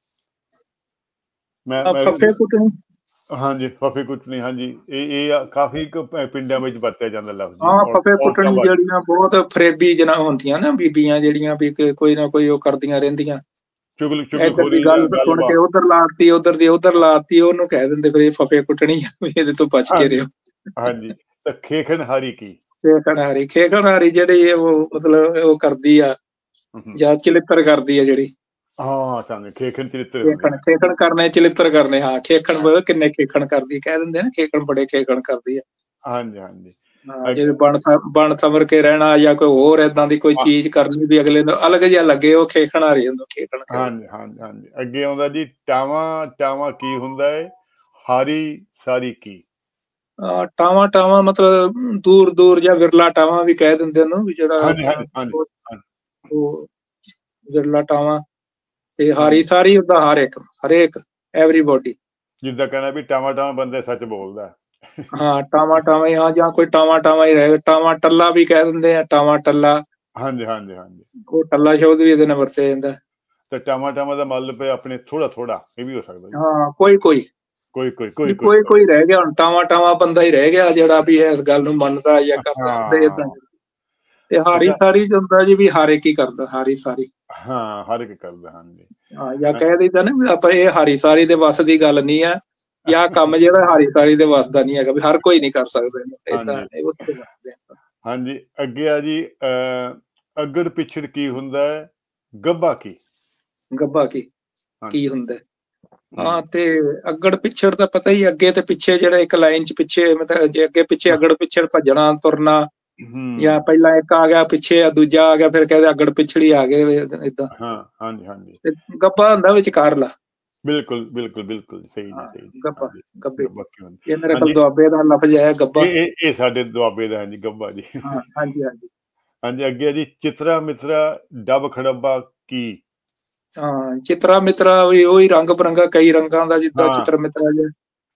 ਮੈਂ ਆ ਮੈਂ ਫੱਫੇ ਕੁੱਟਣੀ। ਹਾਂਜੀ, ਫੱਫੇ ਕੁੱਟਣੀ, ਹਾਂਜੀ ਇਹ ਇਹ ਕਾਫੀ ਕੁ ਪ- ਪਿੰਡਾਂ ਵਿੱਚ ਵਰਤਿਆ ਜਾਂਦਾ ਲਫ਼ਜ਼ ਜੀ, ਹਾਂ, ਔਰ ਫੱਫੇ ਔਰਤਾਂ ਕੁੱਟਣੀ ਵੱਲ। ਜਿਹੜੀਆਂ ਬਹੁਤ ਫਰੇਬੀ ਜਨਾ ਹੁੰਦੀਆਂ ਨਾ, ਬੀਬੀਆਂ ਜਿਹੜੀਆਂ ਵੀ ਕਿ ਕੋਈ ਨਾ ਕੋਈ ਉਹ ਕਰਦੀਆਂ ਰਹਿੰਦੀਆਂ। ਚੁਗਲ ਇੱਧਰ ਦੀ ਚੁਗਲਖੋਰੀ ਜਾਂ ਗੱਲ ਸੁਣ ਕੇ ਗੱਲਬਾਤ। ਉਧਰ ਲਾਤੀ, ਉਧਰ ਦੀ ਉਧਰ ਲਾਤੀ, ਉਹਨੂੰ ਕਹਿ ਦਿੰਦੇ ਫਿਰ ਇਹ ਫੱਫੇ ਕੁੱਟਣੀ ਆ, ਵੀ ਇਹਦੇ ਤੋਂ ਬਚ ਕੇ ਹਾਂਜੀ ਰਿਹੋ। ਹਾਂਜੀ ਤਾਂ ਖੇਖਣ ਹਾਰੀ ਕੀ? ਖੇਖਣਹਾਰੀ, ਖੇਖਣਹਾਰੀ ਜਿਹੜੀ ਉਹ ਮਤਲਬ ਉਹ ਕਰਦੀ ਆ, ਹਮ, ਜਾਂ ਚਲਿੱਤਰ ਕਰਦੀ ਆ ਜਿਹੜੀ। ਹਾਂ ਸਮਝ, ਖੇਖਣ ਚਰਿੱਤਰ ਹੁੰਦੀ। ਖੇਖਣ ਖੇਖਣ ਕਰਨੇ, ਚਲਿੱਤਰ ਕਰਨੇ। ਹਾਂ, ਖੇਖਣ ਬ ਕਿੰਨੇ ਖੇਖਣ ਕਰਦੀ, ਕਹਿ ਦਿੰਦੇ ਨਾ, ਖੇਖਣ ਬੜੇ ਖੇਖਣ ਕਰਦੀ ਆ। ਹਾਂਜੀ ਹਾਂਜੀ ਹਾਂ, ਅੱਗੇ ਜੇ ਬਣ ਬਣ ਸੰਵਰ ਕੇ ਰਹਿਣਾ, ਜਾਂ ਕੋਈ ਹੋਰ ਏਦਾਂ ਦੀ ਕੋਈ ਹਾਂ, ਚੀਜ਼ ਕਰਨੀ ਵੀ ਅਗਲੇ ਨੂੰ ਅਲੱਗ ਜਿਹਾ ਲੱਗੇ, ਉਹ ਖੇਖਣਹਾਰੀ ਹੁੰਦਾ। ਖੇਖਣ ਕਰ ਹਾਂਜੀ ਹਾਂਜੀ ਹਾਂਜੀ ਅੱਗੇ ਆਉਂਦਾ ਜੀ, ਟਾਵਾਂ ਟਾਵਾਂ ਕੀ ਹੁੰਦਾ ਹੈ? ਹਾਰੀ ਸਾਰੀ ਕੀ? ਅਹ ਟਾਵਾਂ ਟਾਵਾਂ ਮਤਲਬ ਦੂਰ ਦੂਰ, ਜਾਂ ਵਿਰਲਾ ਟਾਵਾਂ ਵੀ ਕਹਿ ਦਿੰਦੇ ਉਹਨੂੰ, ਵੀ ਜਿਹੜਾ ਹਾਂਜੀ ਹਾਂਜੀ ਹਾਂਜੀ ਉਹ ਹਾਂਜੀ ਉਹ ਵਿਰਲਾ ਟਾਵਾਂ। ਤੇ ਹਾਰੀ ਹਾਂਜੀ ਸਾਰੀ ਹੁੰਦਾ, ਹਰ ਇੱਕ, ਹਰੇਕ, ਐਵਰੀਬੋਡੀ। ਜਿੱਦਾਂ ਕਹਿਣਾ ਵੀ ਟਾਵਾਂ ਟਾਵਾਂ ਬੰਦੇ ਸੱਚ ਬੋਲਦਾ। ਹਾਂ ਟਾਵਾਂ ਟਾਵਾਂ ਹੀ, ਹਾਂ ਜਾਂ ਕੋਈ ਟਾਵਾਂ ਟਾਵਾਂ ਹੀ ਰਹੇ, ਟਾਵਾਂ ਟੱਲਾ ਵੀ ਕਹਿ ਦਿੰਦੇ ਆ, ਟਾਵਾਂ ਟੱਲਾ। ਹਾਂਜੀ ਹਾਂਜੀ ਹਾਂਜੀ। ਉਹ ਟੱਲਾ ਸ਼ਬਦ ਵੀ ਇਹਦੇ ਨਾਲ ਵਰਤਿਆ ਜਾਂਦਾ। ਤੇ ਟਾਵਾਂ ਟਾਵਾਂ ਦਾ ਮਤਲਬ ਆਪਣੇ ਥੋੜਾ ਥੋੜਾ, ਇਹ ਵੀ ਹੋ ਸਕਦਾ ਜੀ। ਹਾਂ ਕੋਈ ਕੋਈ ਕੋਈ ਕੋਈ ਕੋਈ ਕੋਈ ਕੋਈ ਰਹਿ ਗਿਆ ਹੁਣ, ਟਾਵਾਂ ਟਾਵਾਂ ਬੰਦਾ ਹੀ ਰਹਿ ਗਿਆ ਜਿਹੜਾ ਵੀ ਇਸ ਗੱਲ ਨੂੰ ਮੰਨਦਾ ਜਾਂ ਕਰਦਾ ਹੁੰਦਾ ਏਦਾਂ। ਤੇ ਹਾਰੀ ਸਾਰੀ ਚ ਹੁੰਦਾ ਜੀ ਵੀ ਹਰ ਇੱਕ ਹੀ ਕਰਦਾ, ਹਾਰੀ ਸਾਰੀ। ਹਾਂ ਹਰ ਇੱਕ ਕਰਦਾ, ਹਾਂਜੀ। ਹਾਂ ਜਾਂ ਕਹਿ ਦਿੱਤਾ ਨਾ ਵੀ ਆਪਾਂ ਇਹ ਹਾਰੀ ਸਾਰੀ ਦੇ ਵੱਸ ਦੀ ਗੱਲ ਨਹੀਂ ਆ, ਜਾਂ ਕੰਮ ਜਿਹੜਾ ਹਾਰੀ ਸਾਰੀ ਦੇ ਵੱਸ ਦਾ ਨਹੀਂ ਹੈਗਾ, ਵੀ ਹਰ ਕੋਈ ਨਹੀਂ ਕਰ ਸਕਦਾ ਏਦਾਂ। ਹਾਂਜੀ ਅੱਗੇ ਆ ਜੀ, ਅਹ ਅੱਗੜ ਪਿਛੜ ਕੀ ਹੁੰਦਾ ਹੈ, ਗੱਭਾ ਕੀ? ਗੱਭਾ ਕੀ ਕੀ ਹੁੰਦਾ? ਹਾਂ ਤੇ ਅੱਗੜ ਪਿੱਛੜ ਤਾਂ ਪਤਾ ਹੀ, ਅੱਗੇ ਤੇ ਪਿੱਛੇ ਜਿਹੜਾ ਇੱਕ ਲਾਈਨ ਚ ਪਿੱਛੇ, ਮਤਲਬ ਜੇ ਅੱਗੇ ਪਿੱਛੇ ਅੱਗੜ ਪਿੱਛੜ ਭੱਜਣਾ ਤੁਰਨਾ, ਜਾਂ ਪਹਿਲਾਂ ਇੱਕ ਆ ਗਿਆ ਪਿੱਛੇ ਆ ਦੂਜਾ ਆ ਗਿਆ, ਫਿਰ ਕਹਿੰਦੇ ਅੱਗੜ ਪਿਛੜੀ ਆ ਗਏ ਏਦਾਂ। ਹਾਂ ਹਾਂਜੀ ਹਾਂਜੀ। ਤੇ ਗੱਭਾ ਹੁੰਦਾ ਵਿਚਕਾਰਲਾ। ਬਿਲਕੁਲ ਬਿਲਕੁਲ ਬਿਲਕੁਲ ਸਹੀ ਜੀ, ਸਹੀ ਜੀ। ਗੱਭਾ ਗੱਭੇ, ਗੱਭਾ ਕੀ ਹੁੰਦਾ? ਇਹ ਮੇਰੇ ਕੋਲ ਦੁਆਬੇ ਦਾ ਲਫ਼ਜ਼ ਹੈ ਗੱਭਾ। ਇਹ ਇਹ ਸਾਡੇ ਦੁਆਬੇ ਦਾ ਹੈ ਜੀ ਗੱਭਾ ਜੀ। ਹਾਂ ਹਾਂਜੀ ਹਾਂਜੀ ਹਾਂਜੀ ਅੱਗੇ ਜੀ, ਚਿਤਰਾ ਮਿਤਰਾ ਡੱਬ ਖੜੱਬਾ ਕੀ? ਹਾਂ ਚਿਤਰਾ ਮਿਤਰਾ ਵੀ ਉਹੀ ਰੰਗ ਬਿਰੰਗਾ, ਕਈ ਰੰਗਾਂ ਦਾ, ਜਿੱਦਾਂ ਚਿਤਰ ਮਿਤਰਾ ਜਿਹਾ।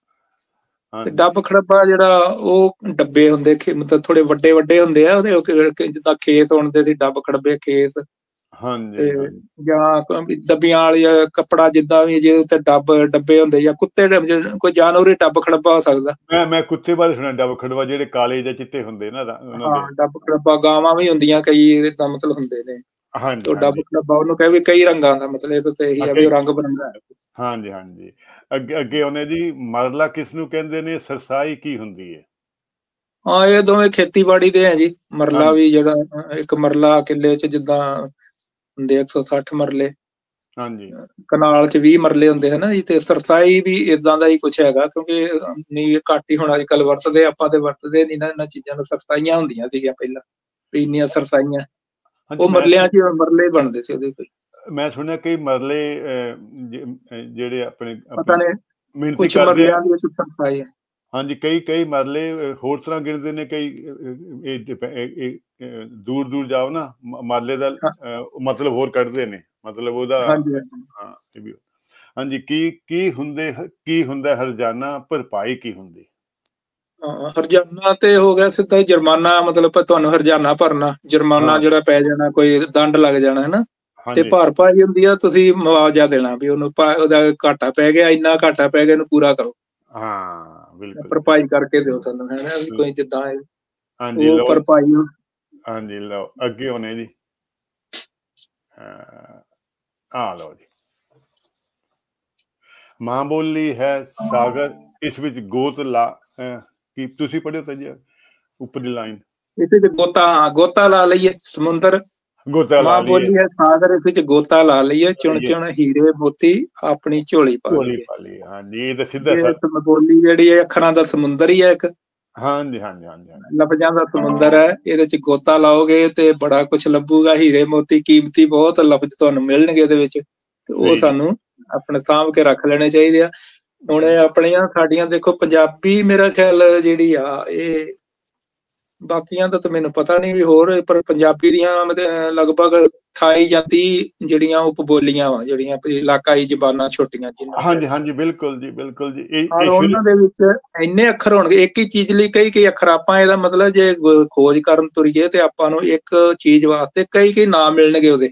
ਤੇ ਡੱਬ ਖੜੱਬਾ ਜਿਹੜਾ ਉਹ ਡੱਬੇ ਹੁੰਦੇ, ਮਤਲਬ ਥੋੜੇ ਵੱਡੇ ਵੱਡੇ ਹੁੰਦੇ ਆ ਉਹਦੇ, ਜਿੱਦਾਂ ਖੇਤ ਹੁੰਦੇ ਸੀ ਡੱਬ ਖੜੱਬੇ ਖੇਤ। ਤੇ ਜਾਂ ਡੱਬੀਆਂ ਵਾਲੀ ਕੱਪੜਾ, ਜਿੱਦਾਂ ਵੀ ਜਿਹਦੇ ਉੱਤੇ ਡੱਬ ਡੱਬੇ ਹੁੰਦੇ, ਜਾਂ ਕੁੱਤੇ ਕੋਈ ਜਾਨਵਰ ਹੀ ਡੱਬ ਖੜੱਬਾ ਹੋ ਸਕਦਾ। ਮੈਂ ਮੈਂ ਕੁੱਤੇ ਬਾਰੇ ਸੁਣਿਆ ਡੱਬ ਖੜੱਬਾ, ਜਿਹੜੇ ਕਾਲੇ ਜਾਂ ਚਿੱਟੇ ਹੁੰਦੇ ਨਾ। ਹਾਂ ਡੱਬ ਖੜੱਬਾ, ਗਾਵਾਂ ਵੀ ਹੁੰਦੀਆਂ ਕਈ ਏਦਾਂ ਮਤਲਬ ਹੁੰਦੇ ਨੇ। ਹਾਂਜੀ ਉਹ ਡੱਬ ਖੜੱਬਾ ਉਹਨੂੰ ਕਹੇ ਵੀ ਕਈ ਰੰਗਾਂ ਦਾ, ਮਤਲਬ ਇਹਦੇ ਤੇ ਇਹੀ ਆ ਵੀ ਉਹ ਰੰਗ ਬਿਰੰਗਾ ਹੈ। ਹਾਂਜੀ ਹਾਂਜੀ। ਅੱਗੇ ਅੱਗੇ ਉਹਨੇ ਜੀ, ਮਰਲਾ ਕਿਸ ਨੂੰ ਕਹਿੰਦੇ ਨੇ, ਸਰਸਾਈ ਕੀ ਹੁੰਦੀ ਹੈ? ਹਾਂ ਇਹ ਦੋਵੇਂ ਖੇਤੀਬਾੜੀ ਦੇ ਹੈ ਜੀ। ਮਰਲਾ ਵੀ ਜਿਹੜਾ ਇੱਕ ਮਰਲਾ ਕਿੱਲੇ ਚ ਜਿੱਦਾਂ ਹੁੰਦੇ ਇੱਕ ਸੌ ਸੱਠ ਮਰਲੇ, ਹਾਂਜੀ ਕਨਾਲ ਚ ਵੀਹ ਮਰਲੇ ਹੁੰਦੇ ਹਨਾ ਜੀ। ਤੇ ਸਰਸਾਈ ਵੀ ਏਦਾਂ ਦਾ ਹੀ ਕੁਛ ਹੈਗਾ, ਕਿਉਂਕਿ ਨਹੀਂ ਘੱਟ ਹੀ ਹੁਣ ਅੱਜ ਕੱਲ੍ਹ ਵਰਤਦੇ, ਆਪਾਂ ਤੇ ਵਰਤਦੇ ਨੀ ਨਾ ਇਹਨਾਂ ਚੀਜ਼ਾਂ ਨੂੰ। ਸਰਸਾਈਆਂ ਹੁੰਦੀਆਂ ਸੀਗੀਆਂ ਪਹਿਲਾਂ, ਇੰਨੀਆਂ ਸਰਸਾਈਆਂ, ਉਹ ਮਰਲਿਆਂ ਚ ਮਰਲੇ ਬਣਦੇ ਸੀ ਉਹਦੇ ਕੋਈ। ਮੈਂ ਸੁਣਿਆ ਕਈ ਮਰਲੇ ਜਿਹੜੇ ਆਪਣੇ ਪਤਾ ਨੇ ਮਿਹਨਤੀ ਕੁਛ ਕਰਦੇ ਆ। ਮਰਲਿਆਂ ਦੀ ਸਰਸਾਈ ਹੈ। ਹਾਂਜੀ ਕਈ ਕਈ ਮਰਲੇ ਹੋਰ ਤਰ੍ਹਾਂ ਗਿਣਦੇ ਨੇ, ਕਈ ਦੂਰ ਦੂਰ ਜਾਓ ਨਾ, ਮਰਲੇ ਦਾ ਮਤਲਬ ਹੋਰ ਕੱਢਦੇ ਨੇ, ਮਤਲਬ ਉਹਦਾ। ਹਾਂਜੀ ਹਾਂ ਇਹ ਵੀ। ਹਾਂਜੀ ਕੀ ਕੀ ਹੁੰਦੇ, ਕੀ ਹੁੰਦਾ ਹਰਜਾਨਾ, ਭਰਪਾਈ ਕੀ ਹੁੰਦੀ? ਹਾਂ ਹਰਜਾਨਾ ਤੇ ਹੋ ਗਿਆ ਸਿੱਧਾ ਹੀ ਜੁਰਮਾਨਾ, ਮਤਲਬ ਤੁਹਾਨੂੰ ਹਰਜਾਨਾ ਭਰਨਾ, ਜੁਰਮਾਨਾ ਜਿਹੜਾ ਪੈ ਜਾਣਾ, ਕੋਈ ਦੰਡ ਲੱਗ ਜਾਣਾ ਹਨਾ। ਤੇ ਭਰਪਾਈ ਹੁੰਦੀ ਆ, ਤੁਸੀਂ ਮੁਆਵਜ਼ਾ ਦੇਣਾ, ਵੀ ਉਹਨੂੰ ਉਹਦਾ ਘਾਟਾ ਪੈ ਗਿਆ, ਇੰਨਾ ਘਾਟਾ ਪੈ ਗਿਆ, ਇਹਨੂੰ ਪੂਰਾ ਕਰੋ। ਹਾਂ ਬਿਲਕੁਲ ਭਰਪਾਈ ਕਰਕੇ ਦਿਓ ਸਾਨੂੰ, ਹੈ ਵੀ ਕੋਈ ਜਿੱਦਾਂ ਹਾਂਜੀ ਉਹ ਲਓ। ਭਰਪਾਈ। ਹਾਂਜੀ ਲਓ ਅੱਗੇ ਹੋਣੇ ਜੀ, ਆ ਲਓ ਜੀ, ਮਾਂ ਬੋਲੀ ਹੈ ਸਾਗਰ, ਇਸ ਵਿੱਚ ਗੋਤ ਲਾ ਕੀ? ਤੁਸੀਂ ਪੜ੍ਹਿਓ ਤਾਂ ਜੀ ਉੱਪਰਲੀ ਲਾਈਨ। ਇਸ ਵਿੱਚ ਗੋਤਾ, ਗੋਤਾ ਲਾ ਲਈਏ ਸਮੁੰਦਰ, ਮਾਂ ਬੋਲੀ ਹੈ ਸਾਗਰ, ਇਸ ਵਿੱਚ ਗੋਤਾ ਲਾ ਲਈਏ, ਚੁਣ ਚੁਣ ਹੀਰੇ ਮੋਤੀ ਆਪਣੀ ਝੋਲੀ ਪਾ ਲਈਏ। ਹਾਂਜੀ ਇਹ ਤਾਂ ਸਿੱਧਾ ਬੋਲੀ ਜਿਹੜੀ ਹੈ ਅੱਖਰਾਂ ਦਾ ਸਮੁੰਦਰ ਹੀ ਹੈ ਇੱਕ। ਹਾਂਜੀ ਹਾਂਜੀ ਹਾਂਜੀ ਲਫ਼ਜ਼ਾਂ ਦਾ ਸਮੁੰਦਰ ਹੈ, ਇਹਦੇ ਚ ਗੋਤਾ ਲਾਓਗੇ ਤੇ ਬੜਾ ਕੁਛ ਲੱਭੂਗਾ, ਹੀਰੇ ਮੋਤੀ ਕੀਮਤੀ ਬਹੁਤ ਲਫ਼ਜ਼ ਤੁਹਾਨੂੰ ਮਿਲਣਗੇ ਇਹਦੇ ਵਿੱਚ। ਤੇ ਉਹ ਸਾਨੂੰ ਆਪਣੇ ਸਾਂਭ ਕੇ ਰੱਖ ਲੈਣੇ ਚਾਹੀਦੇ ਆ। ਹੁਣ ਆਪਣੀਆਂ ਸਾਡੀਆਂ ਦੇਖੋ ਪੰਜਾਬੀ, ਮੇਰਾ ਖਿਆਲ ਜਿਹੜੀ ਆ ਇਹ, ਬਾਕੀਆਂ ਦਾ ਤਾਂ ਮੈਨੂੰ ਪਤਾ ਨੀ ਵੀ ਹੋਰ, ਪਰ ਪੰਜਾਬੀ ਦੀਆਂ ਮਤਲਬ ਲਗਭਗ ਅਠਾਈ ਜਾਂ ਤੀਹ ਜਿਹੜੀਆਂ ਉਪ ਬੋਲੀਆਂ ਵਾ, ਜਿਹੜੀਆਂ ਇਲਾਕਾਈ ਜ਼ਬਾਨਾਂ ਛੋਟੀਆਂ ਜਿਹਨਾਂ ਨੂੰ ਹਾਂਜੀ ਕਹਿੰਦੇ। ਹਾਂਜੀ ਬਿਲਕੁਲ ਜੀ ਬਿਲਕੁਲ ਜੀ। ਔਰ ਉਹਨਾਂ ਦੇ ਵਿੱਚ ਇੰਨੇ ਅੱਖਰ ਹੋਣਗੇ, ਇੱਕ ਹੀ ਚੀਜ਼ ਲਈ ਕਈ ਕਈ ਅੱਖਰ। ਆਪਾਂ ਇਹਦਾ ਮਤਲਬ ਜੇ ਖੋਜ ਕਰਨ ਤੁਰੀਏ ਤੇ ਆਪਾਂ ਨੂੰ ਇੱਕ ਚੀਜ਼ ਵਾਸਤੇ ਕਈ ਕਈ ਨਾਮ ਮਿਲਣਗੇ ਉਹਦੇ,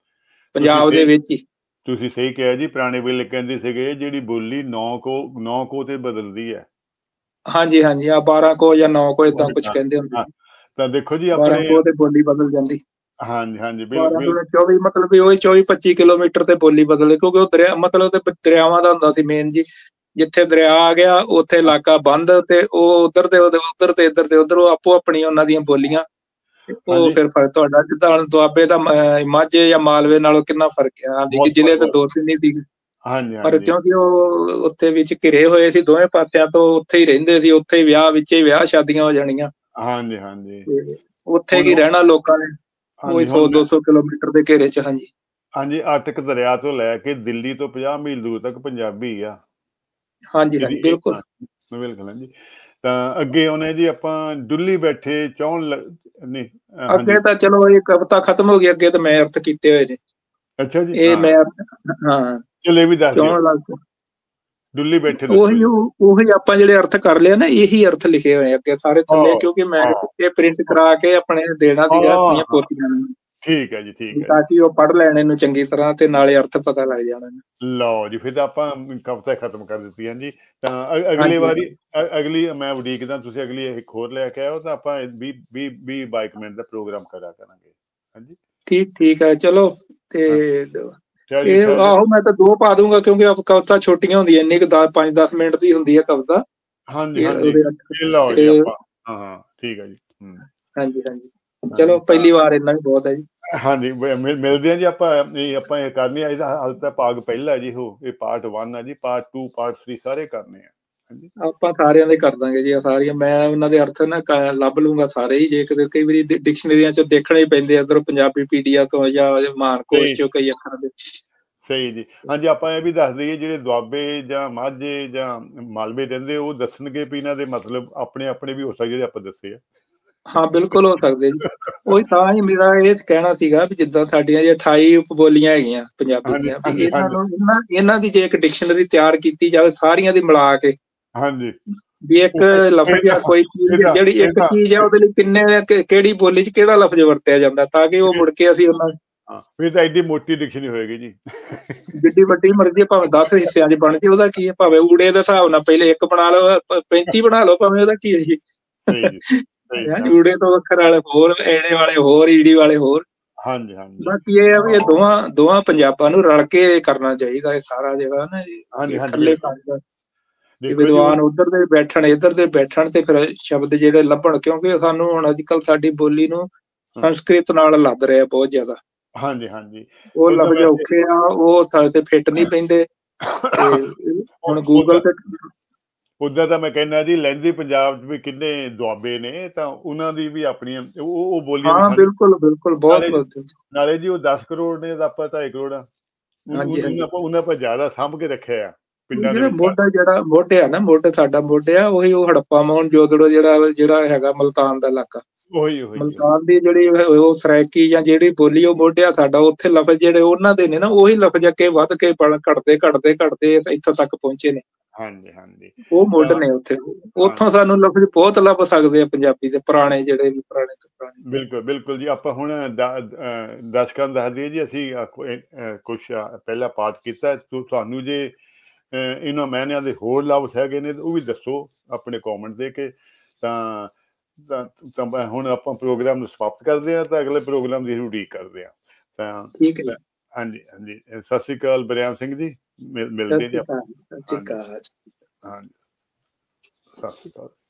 ਪੰਜਾਬ ਦੇ ਵਿੱਚ ਹੀ। ਤੁਸੀਂ ਸਹੀ ਕਿਹਾ ਜੀ, ਪੁਰਾਣੇ ਵੇਲੇ ਕਹਿੰਦੇ ਸੀਗੇ ਜਿਹੜੀ ਬੋਲੀ ਨੌ ਕੋ ਨੌ ਕੋ ਤੇ ਬਦਲਦੀ ਹੈ। ਹਾਂਜੀ ਹਾਂਜੀ ਆ ਬਾਰਾਂ ਕੋ ਜਾਂ ਨੌ ਕੋ ਏਦਾਂ ਕੁਛ ਕਹਿੰਦੇ ਹੁੰਦੇ ਸੀ। ਤਾਂ ਦੇਖੋ ਜੀ ਬਾਰਾਂ ਆਪਣੇ, ਕੋ ਤੇ ਬੋਲੀ ਬਦਲ ਜਾਂਦੀ। ਹਾਂਜੀ ਹਾਂਜੀ ਬਾਰਾਂ ਬਿਲਕੁਲ ਦੂਣੇ ਚੌਵੀ, ਮਤਲਬ ਵੀ ਉਹੀ ਚੌਵੀ ਪੱਚੀ ਕਿਲੋਮੀਟਰ ਤੇ ਬੋਲੀ ਬਦਲਦੀ, ਕਿਉਂਕਿ ਉਹ ਦਰਿਆ, ਮਤਲਬ ਦਰਿਆਵਾਂ ਦਾ ਹੁੰਦਾ ਸੀ ਮੇਨ ਜੀ। ਜਿੱਥੇ ਦਰਿਆ ਆ ਗਿਆ ਉੱਥੇ ਇਲਾਕਾ ਬੰਦ, ਤੇ ਉਹ ਉੱਧਰ ਦੇ ਉੱਧਰ ਤੇ ਇੱਧਰ ਤੇ ਉੱਧਰ, ਉਹ ਆਪੋ ਆਪਣੀ ਉਹਨਾਂ ਦੀਆਂ ਬੋਲੀਆਂ। ਉਹ ਫਿਰ ਫਰਕ ਤੁਹਾਡਾ ਜਿੱਦਾਂ ਹੁਣ ਦੁਆਬੇ ਦਾ ਮਾਝੇ ਜਾਂ ਮਾਲਵੇ ਨਾਲੋਂ ਕਿੰਨਾ ਫਰਕ ਆ, ਕਿ ਜ਼ਿਲ੍ਹੇ ਤੇ ਦੋ ਤਿੰਨ ਹੀ ਸੀ। ਪਰ ਕਿਉਂਕਿ ਉਹ ਉੱਥੇ ਵਿੱਚ ਘਿਰੇ ਹੋਏ ਸੀ ਦੋਵੇਂ ਪਾਸਿਆਂ ਤੋਂ, ਉੱਥੇ ਹੀ ਰਹਿੰਦੇ ਸੀ, ਉੱਥੇ ਹੀ ਵਿਆਹ ਵਿੱਚ ਹੀ ਵਿਆਹ ਸ਼ਾਦੀਆਂ ਹੋ ਜਾਣੀਆਂ। ਹਾਂਜੀ ਹਾਂਜੀ ਉੱਥੇ ਕੀ ਰਹਿਣਾ ਲੋਕਾਂ ਨੇ, ਉਹੀ ਸੌ ਦੋ ਸੌ ਕਿਲੋਮੀਟਰ ਦੇ ਘੇਰੇ ਚ। ਹਾਂਜੀ ਹਾਂਜੀ ਅਟਕ ਦਰਿਆ ਤੋਂ ਲੈ ਕੇ ਦਿੱਲੀ ਤੋਂ ਪੰਜਾਹ ਮੀਲ ਦੂਰ ਤੱਕ ਪੰਜਾਬੀ ਆ। ਹਾਂਜੀ ਹਾਂਜੀ ਬਿਲਕੁਲ ਬਿਲਕੁਲ ਜੀ। ਤਾਂ ਅੱਗੇ ਆਉਣੇ ਜੀ ਆਪਾਂ, ਡੁੱਲੀ ਬੈਠੇ ਚਾਹੁਣ ਨਹੀਂ, ਅੱਗੇ ਤਾਂ ਚਲੋ ਇਹ ਕਵਿਤਾ ਖਤਮ ਹੋ ਗਈ, ਅੱਗੇ ਤਾਂ ਮੈਂ ਅਰਥ ਕੀਤੇ ਹੋਏ ਨੇ। ਅੱਛਾ ਜੀ ਇਹ ਹਾਂ ਮੈਂ, ਹਾਂ ਚਲੋ ਇਹ ਵੀ ਦੱਸ ਦਿਓ। ਕਿਉਂ ਲੱਗ ਡੁੱਲੀ ਬੈਠੇ ਉਹੀ ਉਹੀ ਆਪਾਂ ਜਿਹੜੇ ਅਰਥ ਕਰ ਲਿਆ ਨਾ, ਇਹੀ ਅਰਥ ਲਿਖੇ ਹੋਏ ਅੱਗੇ ਸਾਰੇ ਥੱਲੇ, ਕਿਉਂਕਿ ਮੈਂ ਇਹ ਪ੍ਰਿੰਟ ਕਰਾ ਕੇ ਆਪਣੇ ਦੇਣਾ ਸੀਗਾ ਆਪਣੀਆਂ ਪੋਤੀਆਂ ਨੂੰ। ਠੀਕ ਹੈ ਜੀ, ਠੀਕ ਹੈ, ਤਾਂ ਕਿ ਉਹ ਪੜ੍ਹ ਲੈਣ ਇਹਨੂੰ ਚੰਗੀ ਤਰ੍ਹਾਂ ਤੇ ਨਾਲੇ ਅਰਥ ਪਤਾ ਲੱਗ ਜਾਣਾ। ਲਓ ਜੀ, ਫਿਰ ਤਾਂ ਆਪਾਂ ਕਵਿਤਾ ਖਤਮ ਕਰ ਦਿੱਤੀ ਹੈ ਜੀ। ਤਾਂ ਅਗਲੀ ਵਾਰੀ ਅਗਲੀ ਮੈਂ ਉਡੀਕਦਾ, ਤੁਸੀਂ ਅਗਲੀ ਇੱਕ ਹੋਰ ਲੈ ਕੇ ਆਓ ਤਾਂ ਆਪਾਂ ਵੀਹ ਵੀਹ ਵੀਹ ਬਾਈ ਮਿੰਟ ਦਾ ਪ੍ਰੋਗਰਾਮ ਕਰਿਆ ਕਰਾਂਗੇ। ਹਾਂਜੀ ਠੀਕ ਠੀਕ ਹੈ, ਚਲੋ। ਤੇ ਇਹ ਆਹੋ ਮੈਂ ਤਾਂ ਦੋ ਪਾ ਦੂੰਗਾ, ਕਿਉਂਕਿ ਕਵਿਤਾ ਛੋਟੀਆਂ ਹੁੰਦੀਆਂ, ਇੰਨੀ ਕੁ ਦਸ ਪੰਜ ਦਸ ਮਿੰਟ ਦੀ ਹੁੰਦੀ ਹੈ ਕਵਿਤਾ। ਹਾਂਜੀ ਹਾਂਜੀ, ਲਓ ਜੀ ਆਪਾਂ, ਹਾਂ ਹਾਂ ਠੀਕ ਹੈ ਜੀ। ਹਾਂਜੀ ਹਾਂਜੀ, ਚਲੋ ਪਹਿਲੀ ਵਾਰ ਇੰਨਾ ਵੀ ਬਹੁਤ ਹੈ ਜੀ। ਹਾਂਜੀ, ਮਿਲਦੇ ਆ ਜੀ ਆਪਾਂ। ਇਹ ਆਪਾਂ ਇਹ ਕਰਨੀ ਆ, ਇਹਦਾ ਹਾਲ ਤਾਂ ਭਾਗ ਪਹਿਲਾ ਜੀ, ਉਹ ਇਹ ਪਾਰਟ ਵਨ ਆ ਜੀ। ਪਾਰਟ ਟੂ ਪਾਰਟ ਥ੍ਰੀ ਸਾਰੇ ਕਰਨੇ ਆ। ਆਪਾਂ ਸਾਰਿਆਂ ਦੇ ਕਰ ਦਾਂਗੇ ਜੀ, ਸਾਰੀਆਂ ਮੈਂ ਉਹਨਾਂ ਦੇ ਅਰਥ ਨਾ ਲੱਭ ਲੂੰਗਾ ਸਾਰੇ ਹੀ, ਜੇ ਕਿਤੇ ਕਈ ਵਾਰੀ ਡਿਕਸ਼ਨਰੀਆਂ ਚ ਦੇਖਣੇ ਪੈਂਦੇ ਇੱਧਰੋਂ ਪੰਜਾਬੀ ਪੀਡੀਆ ਤੋਂ ਜਾਂ ਮਾਨਕੋਸ਼ ਚੋਂ ਕਈ ਅੱਖਰਾਂ ਦੇ। ਸਹੀ ਜੀ, ਹਾਂਜੀ। ਆਪਾਂ ਇਹ ਵੀ ਦੱਸ ਦਈਏ, ਜਿਹੜੇ ਦੁਆਬੇ ਜਾਂ ਮਾਝੇ ਜਾਂ ਮਾਲਵੇ ਰਹਿੰਦੇ, ਉਹ ਦੱਸਣਗੇ ਵੀ ਇਹਨਾਂ ਦੇ ਮਤਲਬ ਆਪਣੇ ਆਪਣੇ ਵੀ ਹੋ ਸਕਦੇ, ਜਿਹੜੇ ਆਪਾਂ ਦੱਸੇ ਆ। ਹਾਂ ਬਿਲਕੁਲ ਹੋ ਸਕਦੇ ਜੀ, ਉਹੀ ਤਾਂ ਹੀ ਮੇਰਾ ਇਹ ਕਹਿਣਾ ਸੀਗਾ ਵੀ ਜਿੱਦਾਂ ਸਾਡੀਆਂ ਇਹ ਅਠਾਈ ਉਪਬੋਲੀਆਂ ਹੈਗੀਆਂ ਪੰਜਾਬੀ ਦੀਆਂ, ਵੀ ਇਹਨਾਂ ਨੂੰ ਇਹਨਾਂ ਇਹਨਾਂ ਦੀ ਜੇ ਇੱਕ ਡਿਕਸ਼ਨਰੀ ਤਿਆਰ ਕੀਤੀ ਜਾਵੇ ਸਾਰੀਆਂ ਦੀ ਮਿਲਾ ਕੇ, ਹਾਂਜੀ, ਵੀ ਇੱਕ ਲਫ਼ਜ਼ ਜਾਂ ਕੋਈ ਚੀਜ਼ ਜਿਹੜੀ ਇੱਕ ਚੀਜ਼ ਹੈ ਉਹਦੇ ਲਈ ਕਿੰਨੇ ਕਿਹੜੀ ਬੋਲੀ ਚ ਕਿਹੜਾ ਲਫ਼ਜ਼ ਵਰਤਿਆ ਜਾਂਦਾ, ਤਾਂ ਕਿ ਉਹ ਮੁੜ ਕੇ ਅਸੀਂ ਉਹਨਾਂ ਫਿਰ ਤਾਂ ਐਡੀ ਮੋਟੀ ਡਿਕਸ਼ਨਰੀ ਹੋਏਗੀ ਜੀ, ਜਿੱਡੀ ਵੱਡੀ ਮਰਜ਼ੀ ਭਾਵੇਂ ਦਸ ਹਿੱਸਿਆਂ ਚ ਬਣ ਜੇ, ਉਹਦਾ ਕੀ ਹੈ। ਭਾਵੇਂ ਊੜੇ ਦੇ ਹਿਸਾਬ ਨਾਲ ਪਹਿਲੇ ਇੱਕ ਬਣਾ ਲਓ, ਪੈਂਤੀ ਬਣਾ ਲਓ, ਭਾਵੇਂ ਉਹਦਾ ਕੀ ਹੈ ਜੀ। ਊੜੇ ਤੋਂ ਅੱਖਰ ਵਾਲੇ ਹੋਰ, ਐੜੇ ਵਾਲੇ ਹੋਰ, ਈੜੀ ਵਾਲੇ ਹੋਰ। ਹਾਂਜੀ ਹਾਂਜੀ, ਬਾਕੀ ਇਹ ਆ ਵੀ ਇਹ ਦੋਵਾਂ ਦੋਵਾਂ ਪੰਜਾਬਾਂ ਨੂੰ ਰਲ ਕੇ ਕਰਨਾ ਚਾਹੀਦਾ ਇਹ ਸਾਰਾ ਜਿਹੜਾ ਨਾ, ਇਕੱਲੇ ਵਿਦਵਾਨ ਉੱਧਰ ਦੇ ਬੈਠਣ, ਇੱਧਰ ਦੇ ਬੈਠਣ, ਤੇ ਫਿਰ ਸ਼ਬਦ ਜਿਹੜੇ ਲੱਭਣ, ਕਿਉਂਕਿ ਸਾਨੂੰ ਹੁਣ ਅੱਜ ਕੱਲ੍ਹ ਸਾਡੀ ਬੋਲੀ ਨੂੰ ਸੰਸਕ੍ਰਿਤ ਨਾਲ ਲੱਗ ਰਿਹਾ ਬਹੁਤ ਜ਼ਿਆਦਾ। ਹਾਂਜੀ ਹਾਂਜੀ, ਉਹ ਲਫ਼ਜ਼ ਔਖੇ ਆ, ਉਹ ਸਾਡੇ ਤੇ ਫਿੱਟ ਨਹੀਂ ਪੈਂਦੇ। ਤੇ ਹੁਣ ਗੂਗਲ ਤੇ ਉੱਦਾਂ ਤਾਂ ਮੈਂ ਕਹਿੰਦਾ ਜੀ, ਲਹਿੰਦੀ ਪੰਜਾਬ 'ਚ ਵੀ ਕਿੰਨੇ ਦੁਆਬੇ ਨੇ, ਤਾਂ ਉਹਨਾਂ ਦੀ ਵੀ ਆਪਣੀਆਂ ਉਹ ਬੋਲੀਆਂ ਵੀ। ਹਾਂ ਬਿਲਕੁਲ ਬਿਲਕੁਲ, ਬਹੁਤ ਬਹੁਤ। ਨਾਲੇ ਜੀ ਉਹ ਦਸ ਕਰੋੜ ਨੇ, ਆਪਾਂ ਢਾਈ ਕਰੋੜ ਆ, ਉਹਨਾਂ ਆਪਾਂ ਜ਼ਿਆਦਾ ਸਾਂਭ ਕੇ ਰੱਖਿਆ ਆ ਪਿੰਡਾਂ ਦੇ ਵਿੱਚ। ਮੋਢਾ ਜਿਹੜਾ ਮੋਢੇ ਆ ਨਾ, ਮੋਢੇ ਸਾਡਾ ਮੋਢੇ ਆ, ਉਹੀ ਉਹ ਹੜੱਪਾ ਮੋਹਨ ਜੋਦੜੋ ਜਿਹੜਾ ਜਿਹੜਾ ਹੈਗਾ ਮੁਲਤਾਨ ਦਾ ਇਲਾਕਾ, ਮੁਲਤਾਨ ਦੀ ਜਿਹੜੀ ਉਹ ਸਰਾਇਕੀ ਜਾਂ ਜਿਹੜੀ ਬੋਲੀ ਉਹ ਮੋਢਿਆ ਸਾਡਾ, ਉੱਥੇ ਲਫ਼ਜ਼ ਜਿਹੜੇ ਉਹਨਾਂ ਦੇ ਨੇ ਨਾ, ਉਹੀ ਲਫ਼ਜ਼ ਅੱਗੇ ਵੱਧ ਕੇ ਘਟਦੇ ਘਟਦੇ ਘਟਦੇ ਇੱਥੋਂ ਤੱਕ ਪਹੁੰਚੇ ਨੇ। ਹਾਂਜੀ ਹਾਂਜੀ, ਉਹ ਮੁੱਢ ਨੇ ਉੱਥੇ, ਉੱਥੋਂ ਸਾਨੂੰ ਲਫ਼ਜ਼ ਬਹੁਤ ਲੱਭ ਸਕਦੇ ਆ ਪੰਜਾਬੀ ਦੇ, ਪੁਰਾਣੇ ਜਿਹੜੇ ਵੀ ਪੁਰਾਣੇ ਤੋਂ ਪੁਰਾਣੇ। ਬਿਲਕੁਲ ਬਿਲਕੁਲ ਜੀ। ਆਪਾਂ ਹੁਣ ਦਰਸ਼ਕਾਂ ਨੂੰ ਦੱਸ ਦਈਏ ਜੀ, ਅਸੀਂ ਕੁਛ ਪਹਿਲਾ ਪਾਠ ਕੀਤਾ, ਤੁਹਾਨੂੰ ਜੇ ਇਹਨਾਂ ਮਹੀਨਿਆਂ ਦੇ ਹੋਰ ਲਫ਼ਜ਼ ਹੈਗੇ ਨੇ ਉਹ ਵੀ ਦੱਸੋ ਆਪਣੇ ਕੌਮੈਂਟ ਦੇ ਕੇ। ਤਾਂ ਤਾਂ ਹੁਣ ਆਪਾਂ ਪ੍ਰੋਗਰਾਮ ਨੂੰ ਸਮਾਪਤ ਕਰਦੇ ਹਾਂ, ਤਾਂ ਅਗਲੇ ਪ੍ਰੋਗਰਾਮ ਦੀ ਉਡੀਕ ਕਰਦੇ ਹਾਂ। ਤਾਂ ਠੀਕ ਹੈ, ਹਾਂਜੀ ਹਾਂਜੀ, ਸਤਿ ਸ਼੍ਰੀ ਅਕਾਲ ਬਰਿਆਮ ਸਿੰਘ ਜੀ, ਮਿਲਦੇ ਜੀ ਆਪਾਂ। ਸਤਿ ਸ਼੍ਰੀ ਅਕਾਲ। ਹਾਂਜੀ, ਸਤਿ ਸ਼੍ਰੀ ਅਕਾਲ।